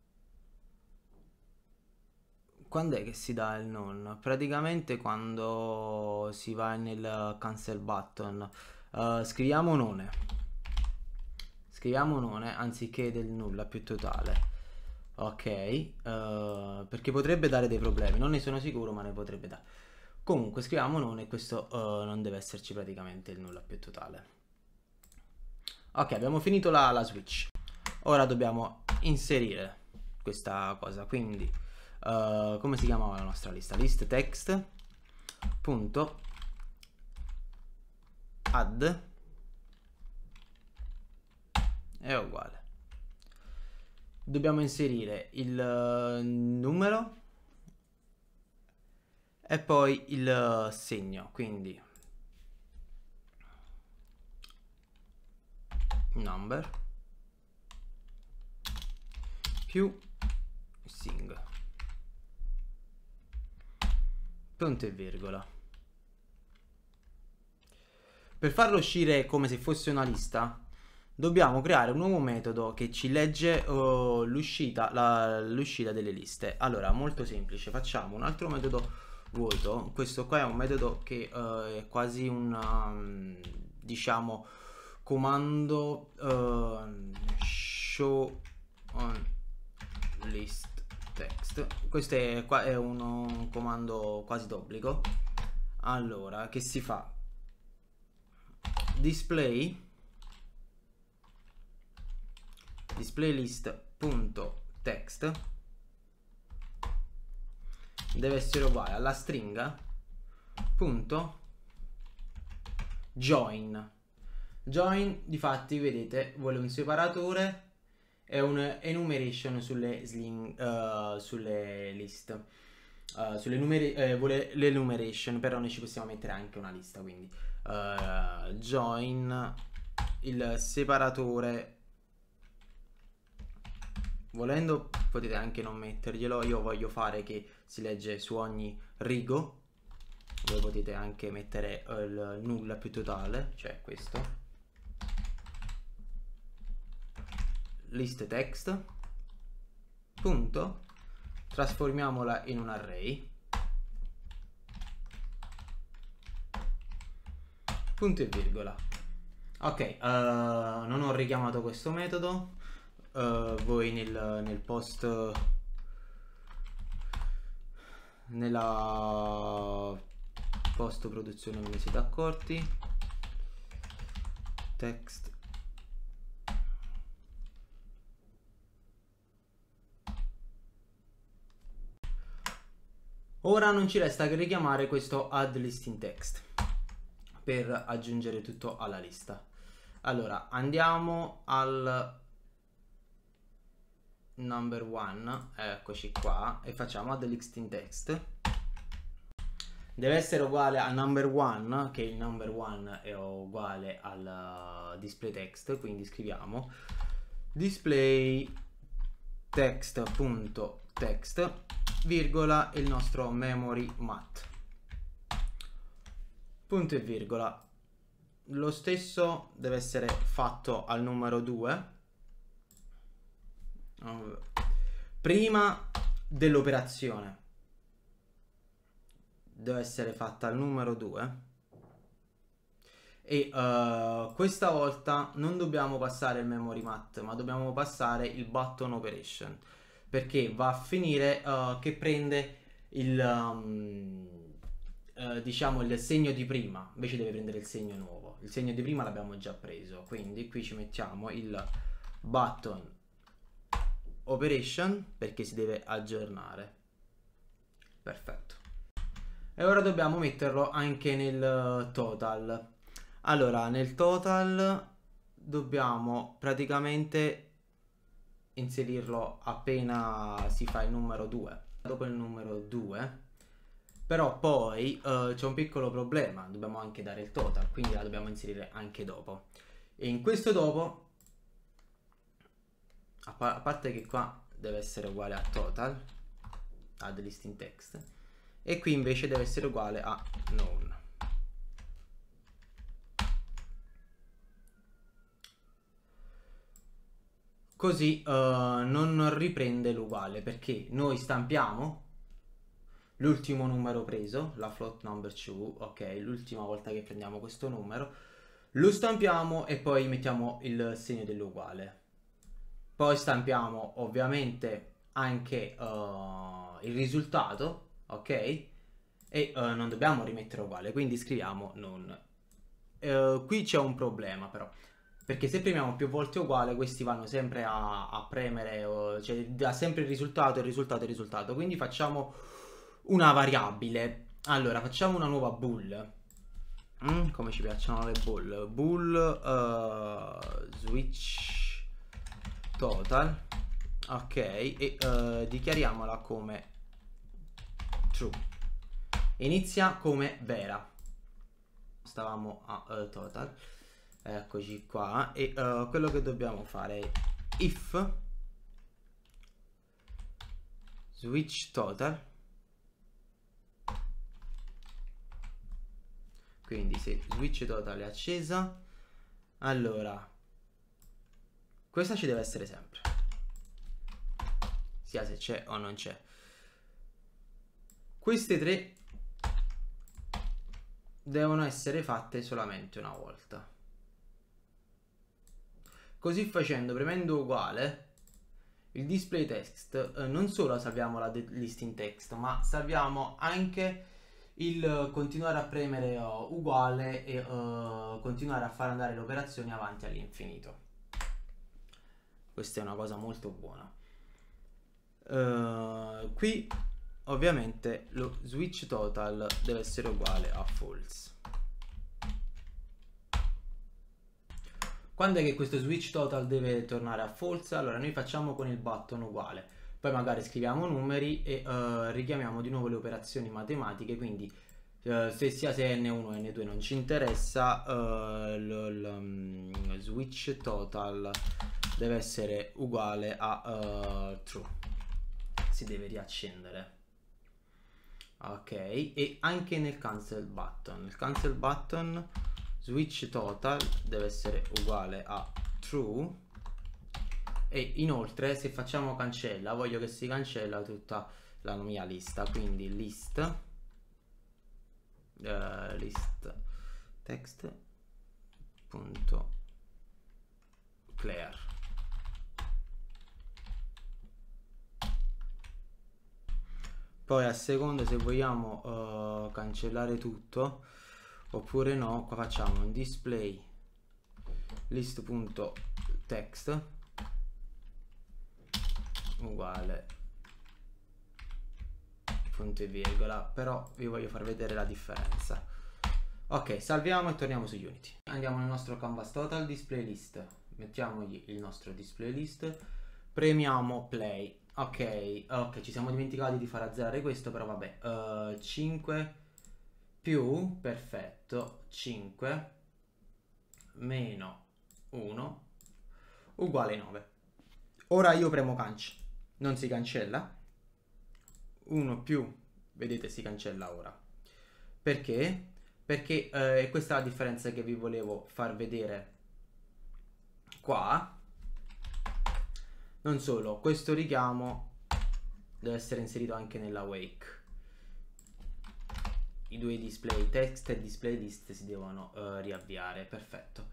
Speaker 1: quando è che si dà il non? Praticamente quando si va nel cancel button. Uh, scriviamo none, scriviamo none anziché del nulla più totale, ok, uh, perché potrebbe dare dei problemi, non ne sono sicuro ma ne potrebbe dare. Comunque scriviamo none e questo uh, non deve esserci praticamente il nulla più totale. Ok, abbiamo finito la, la switch, ora dobbiamo inserire questa cosa, quindi uh, come si chiamava la nostra lista? List text punto add è uguale, dobbiamo inserire il uh, numero e poi il uh, segno, quindi number più sing punto e virgola. Per farlo uscire come se fosse una lista dobbiamo creare un nuovo metodo che ci legge uh, l'uscita l'uscita delle liste. Allora, molto semplice, facciamo un altro metodo vuoto. Questo qua è un metodo che uh, è quasi un um, diciamo comando uh, show on list text. Questo è, qua è uno, un comando quasi d'obbligo. Allora, che si fa? Display display list punto text deve essere uguale alla stringa punto join. Join difatti vedete vuole un separatore e un enumeration sulle sling, uh, sulle list, uh, sulle numeri, eh, vuole l'enumeration, però noi ci possiamo mettere anche una lista, quindi uh, join il separatore, volendo potete anche non metterglielo, io voglio fare che si legge su ogni rigo, voi potete anche mettere uh, il nulla più totale, cioè questo. List text punto trasformiamola in un array punto e virgola. Ok, uh, non ho richiamato questo metodo, uh, voi nel, nel post nella post produzione ve ne siete accorti. Text ora non ci resta che richiamare questo add listing text. per aggiungere tutto alla lista. Allora andiamo al number one, eccoci qua, e facciamo add listing text. Deve essere uguale al number one, che il number one è uguale al display text, quindi scriviamo display text.text virgola il nostro memory mat, punto e virgola. Lo stesso deve essere fatto al numero due, prima dell'operazione deve essere fatta al numero due, e uh, questa volta non dobbiamo passare il memory mat, ma dobbiamo passare il button operation, perché va a finire uh, che prende il um, uh, diciamo il segno di prima, invece deve prendere il segno nuovo. Il segno di prima l'abbiamo già preso, quindi qui ci mettiamo il button operation perché si deve aggiornare. Perfetto. E ora dobbiamo metterlo anche nel total. Allora nel total dobbiamo praticamente inserirlo appena si fa il numero due, dopo il numero due. Però poi uh, c'è un piccolo problema, dobbiamo anche dare il total, quindi la dobbiamo inserire anche dopo. E in questo dopo, a, pa a parte che qua deve essere uguale a total, add listing text, e qui invece deve essere uguale a known. Così uh, non riprende l'uguale, perché noi stampiamo l'ultimo numero preso, la float number two, ok, l'ultima volta che prendiamo questo numero, lo stampiamo e poi mettiamo il segno dell'uguale. Poi stampiamo ovviamente anche uh, il risultato, ok, e uh, non dobbiamo rimettere uguale, quindi scriviamo non. Uh, qui c'è un problema però, perché se premiamo più volte uguale questi vanno sempre a, a premere, uh, cioè dà sempre il risultato, il risultato, il risultato, quindi facciamo una variabile. Allora facciamo una nuova bool, mm, come ci piacciono le bool, bool uh, switch total, ok, e uh, dichiariamola come true, inizia come vera, stavamo a uh, total, eccoci qua, e uh, quello che dobbiamo fare è if switch total, quindi se switch total è accesa, allora questa ci deve essere sempre, sia se c'è o non c'è. Queste tre devono essere fatte solamente una volta. Così facendo, premendo uguale, il display text, eh, non solo salviamo la listing text, ma salviamo anche il continuare a premere uh, uguale e uh, continuare a far andare le operazioni avanti all'infinito. Questa è una cosa molto buona. Uh, qui ovviamente lo switch total deve essere uguale a false. Quando è che questo switch total deve tornare a false? Allora noi facciamo con il button uguale, poi magari scriviamo numeri e uh, richiamiamo di nuovo le operazioni matematiche, quindi uh, se sia se n uno o n due non ci interessa, uh, il um, switch total deve essere uguale a uh, true, si deve riaccendere. Ok, e anche nel cancel button, il cancel button switch total deve essere uguale a true, e inoltre se facciamo cancella voglio che si cancella tutta la mia lista, quindi list uh, list text punto clear. Poi a seconda se vogliamo uh, cancellare tutto oppure no, qua facciamo un display list.text uguale punto e virgola, però vi voglio far vedere la differenza. Ok, salviamo e torniamo su Unity. Andiamo nel nostro Canvas Total Display List, mettiamogli il nostro display list, premiamo play. Ok, ok, ci siamo dimenticati di far azzerare questo, però vabbè. uh, cinque più, perfetto, cinque meno uno uguale nove. Ora io premo canc, non si cancella. uno più, vedete, si cancella ora. Perché? Perché eh, questa è la differenza che vi volevo far vedere qua. Non solo, questo richiamo deve essere inserito anche nella wake. I due display text e display list si devono uh, riavviare. Perfetto.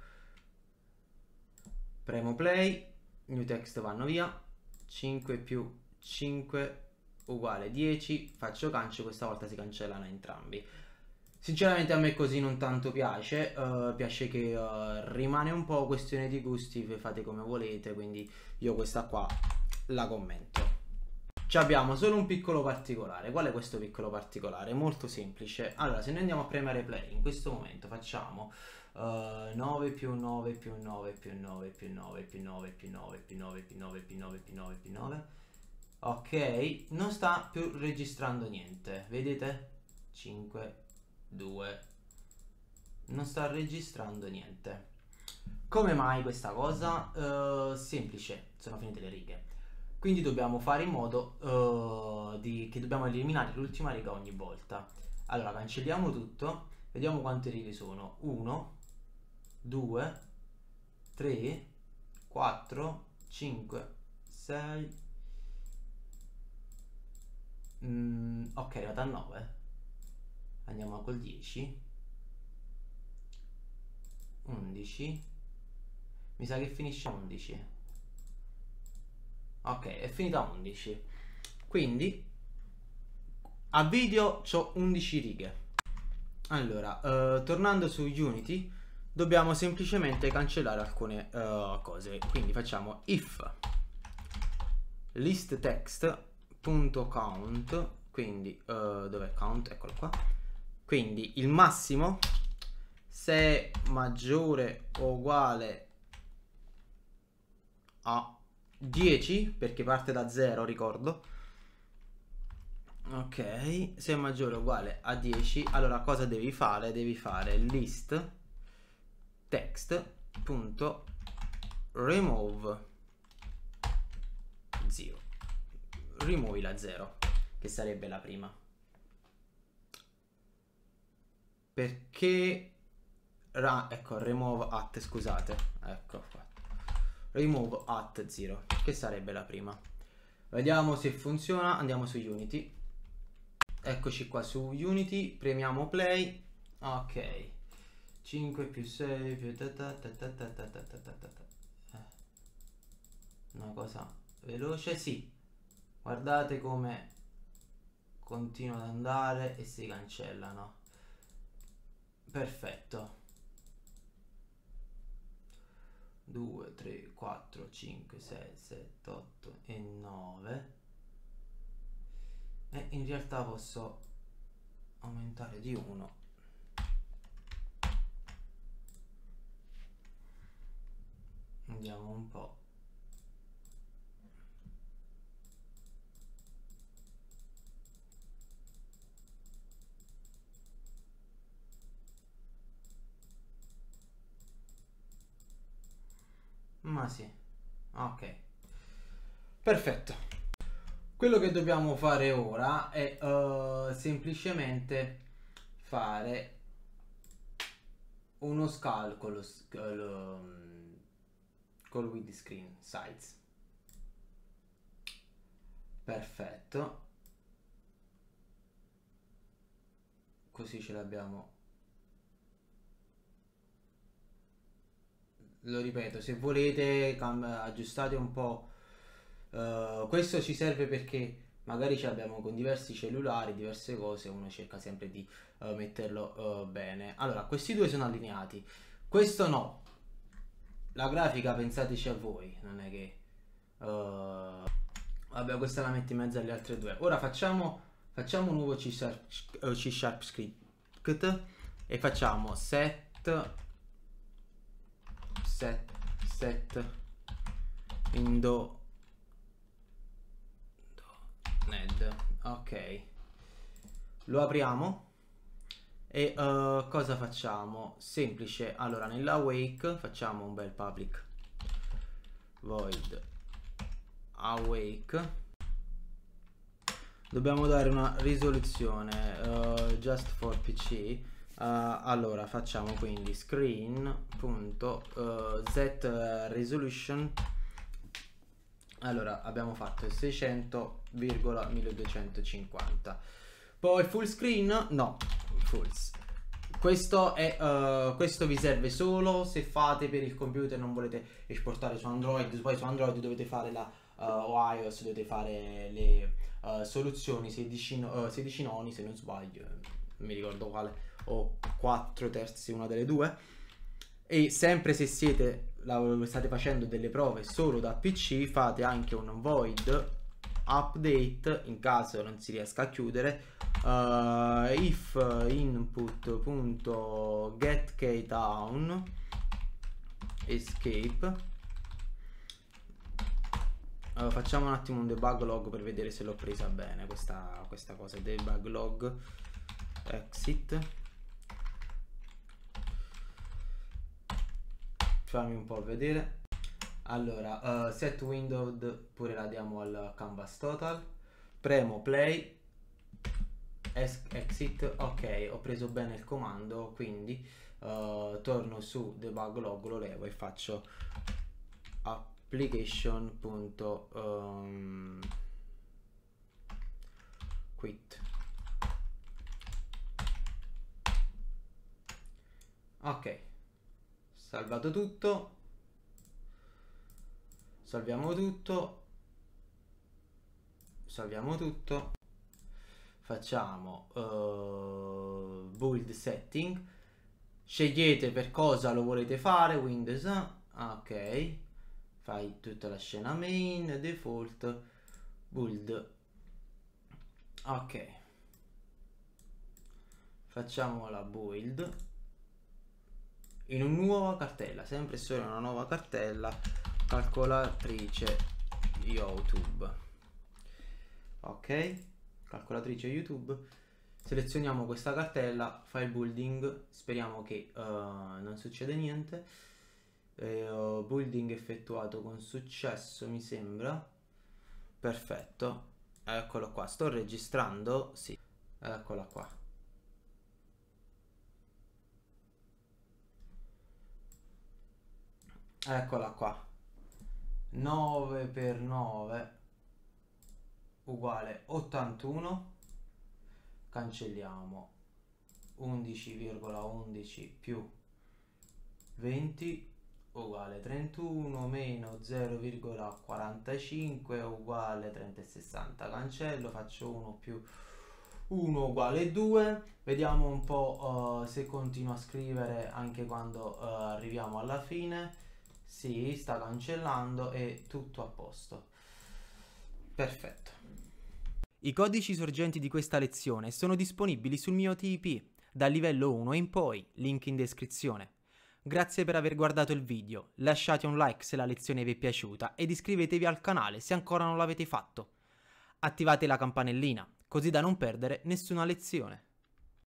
Speaker 1: Premo play, new text vanno via. cinque più cinque uguale dieci. Faccio cancio, questa volta si cancellano entrambi. Sinceramente a me così non tanto piace, uh, piace che uh, rimane un po' questione di gusti, fate come volete, quindi io questa qua la commento. Ci abbiamo solo un piccolo particolare. Qual è questo piccolo particolare? Molto semplice. Allora, se noi andiamo a premere play, in questo momento facciamo uh, nove più nove più nove più nove più nove più nove più nove più nove più nove più nove più nove più nove. Ok, non sta più registrando niente, vedete? cinque, due, non sta registrando niente. Come mai questa cosa? Uh, semplice, sono finite le righe. Quindi dobbiamo fare in modo uh, di, che dobbiamo eliminare l'ultima riga ogni volta. Allora cancelliamo tutto, vediamo quante righe sono. uno, due, tre, quattro, cinque, sei. Mm, ok, è arrivata a nove. Andiamo col dieci. undici. Mi sa che finisce a undici. Ok, è finita a undici. Quindi a video c'ho undici righe. Allora, uh, tornando su Unity, dobbiamo semplicemente cancellare alcune uh, cose. Quindi facciamo if list text.count, quindi uh, dov'è count? Eccolo qua. Quindi il massimo, se è maggiore o uguale a dieci, perché parte da zero, ricordo. Ok, se è maggiore o uguale a dieci, allora cosa devi fare? Devi fare list text.remove zero. Rimuovi la zero, che sarebbe la prima. Perché Ra ecco, remove at, scusate, ecco qua. Remove at zero, che sarebbe la prima. Vediamo se funziona, andiamo su Unity. Eccoci qua su Unity, premiamo play. Ok, cinque più sei più ta ta ta ta ta ta ta ta ta ta. Una cosa veloce, sì. Guardate come continua ad andare e si cancellano. Perfetto. due, tre, quattro, cinque, sei, sette, otto e nove. E in realtà posso aumentare di uno. Andiamo un po'. Ma sì, ok, perfetto. Quello che dobbiamo fare ora è uh, semplicemente fare uno scalo con lo, um, col width screen size. Perfetto, così ce l'abbiamo. Lo ripeto, se volete aggiustate un po'. Uh, questo ci serve perché magari ce l'abbiamo con diversi cellulari, diverse cose, uno cerca sempre di uh, metterlo uh, bene. Allora, questi due sono allineati, questo no. La grafica pensateci a voi, non è che uh, vabbè, questa la metto in mezzo alle altre due. Ora facciamo facciamo un nuovo C Sharp, uh, C Sharp script e facciamo set set set window ned. Ok, lo apriamo e uh, cosa facciamo? Semplice. Allora, nella wake facciamo un bel public void awake. Dobbiamo dare una risoluzione uh, just for pc. Uh, allora facciamo quindi screen.set uh, resolution. Allora abbiamo fatto seicento virgola milleduecentocinquanta. Poi full screen, no, full. Questo è uh, questo vi serve solo se fate per il computer, non volete esportare su Android. Poi su Android dovete fare la uh, o iOS, dovete fare le uh, soluzioni sedici, uh, sedici noni se non sbaglio, non mi ricordo quale, o quattro terzi, una delle due. E sempre se siete la, state facendo delle prove solo da P C, fate anche un void update in caso non si riesca a chiudere. Uh, if input.getKeytown escape. Uh, facciamo un attimo un debug log per vedere se l'ho presa bene questa, questa cosa. Debug log exit. Fammi un po' vedere. Allora, uh, set window pure la diamo al canvas total. Premo play, exit. Ok, ho preso bene il comando, quindi uh, torno su debug log, lo levo e faccio application.um, quit. Ok, salvato tutto, salviamo tutto, salviamo tutto, facciamo uh, build setting, scegliete per cosa lo volete fare, Windows, ok, fai tutta la scena main, default, build, ok, facciamo la build in una nuova cartella, sempre solo in una nuova cartella, calcolatrice YouTube. Ok, calcolatrice YouTube, selezioniamo questa cartella, file building, speriamo che uh, non succede niente. eh, uh, building effettuato con successo, mi sembra. Perfetto, eccolo qua, sto registrando, sì, eccola qua. Eccola qua, nove per nove uguale ottantuno, cancelliamo undici virgola undici più venti uguale trentuno, meno zero virgola quarantacinque uguale trenta e sessanta, cancello, faccio uno più uno uguale due, vediamo un po' uh, se continua a scrivere anche quando uh, arriviamo alla fine. Sì, sta cancellando e tutto a posto. Perfetto. I codici sorgenti di questa lezione sono disponibili sul mio T I P, dal livello uno in poi, link in descrizione. Grazie per aver guardato il video, lasciate un like se la lezione vi è piaciuta ed iscrivetevi al canale se ancora non l'avete fatto. Attivate la campanellina, così da non perdere nessuna lezione.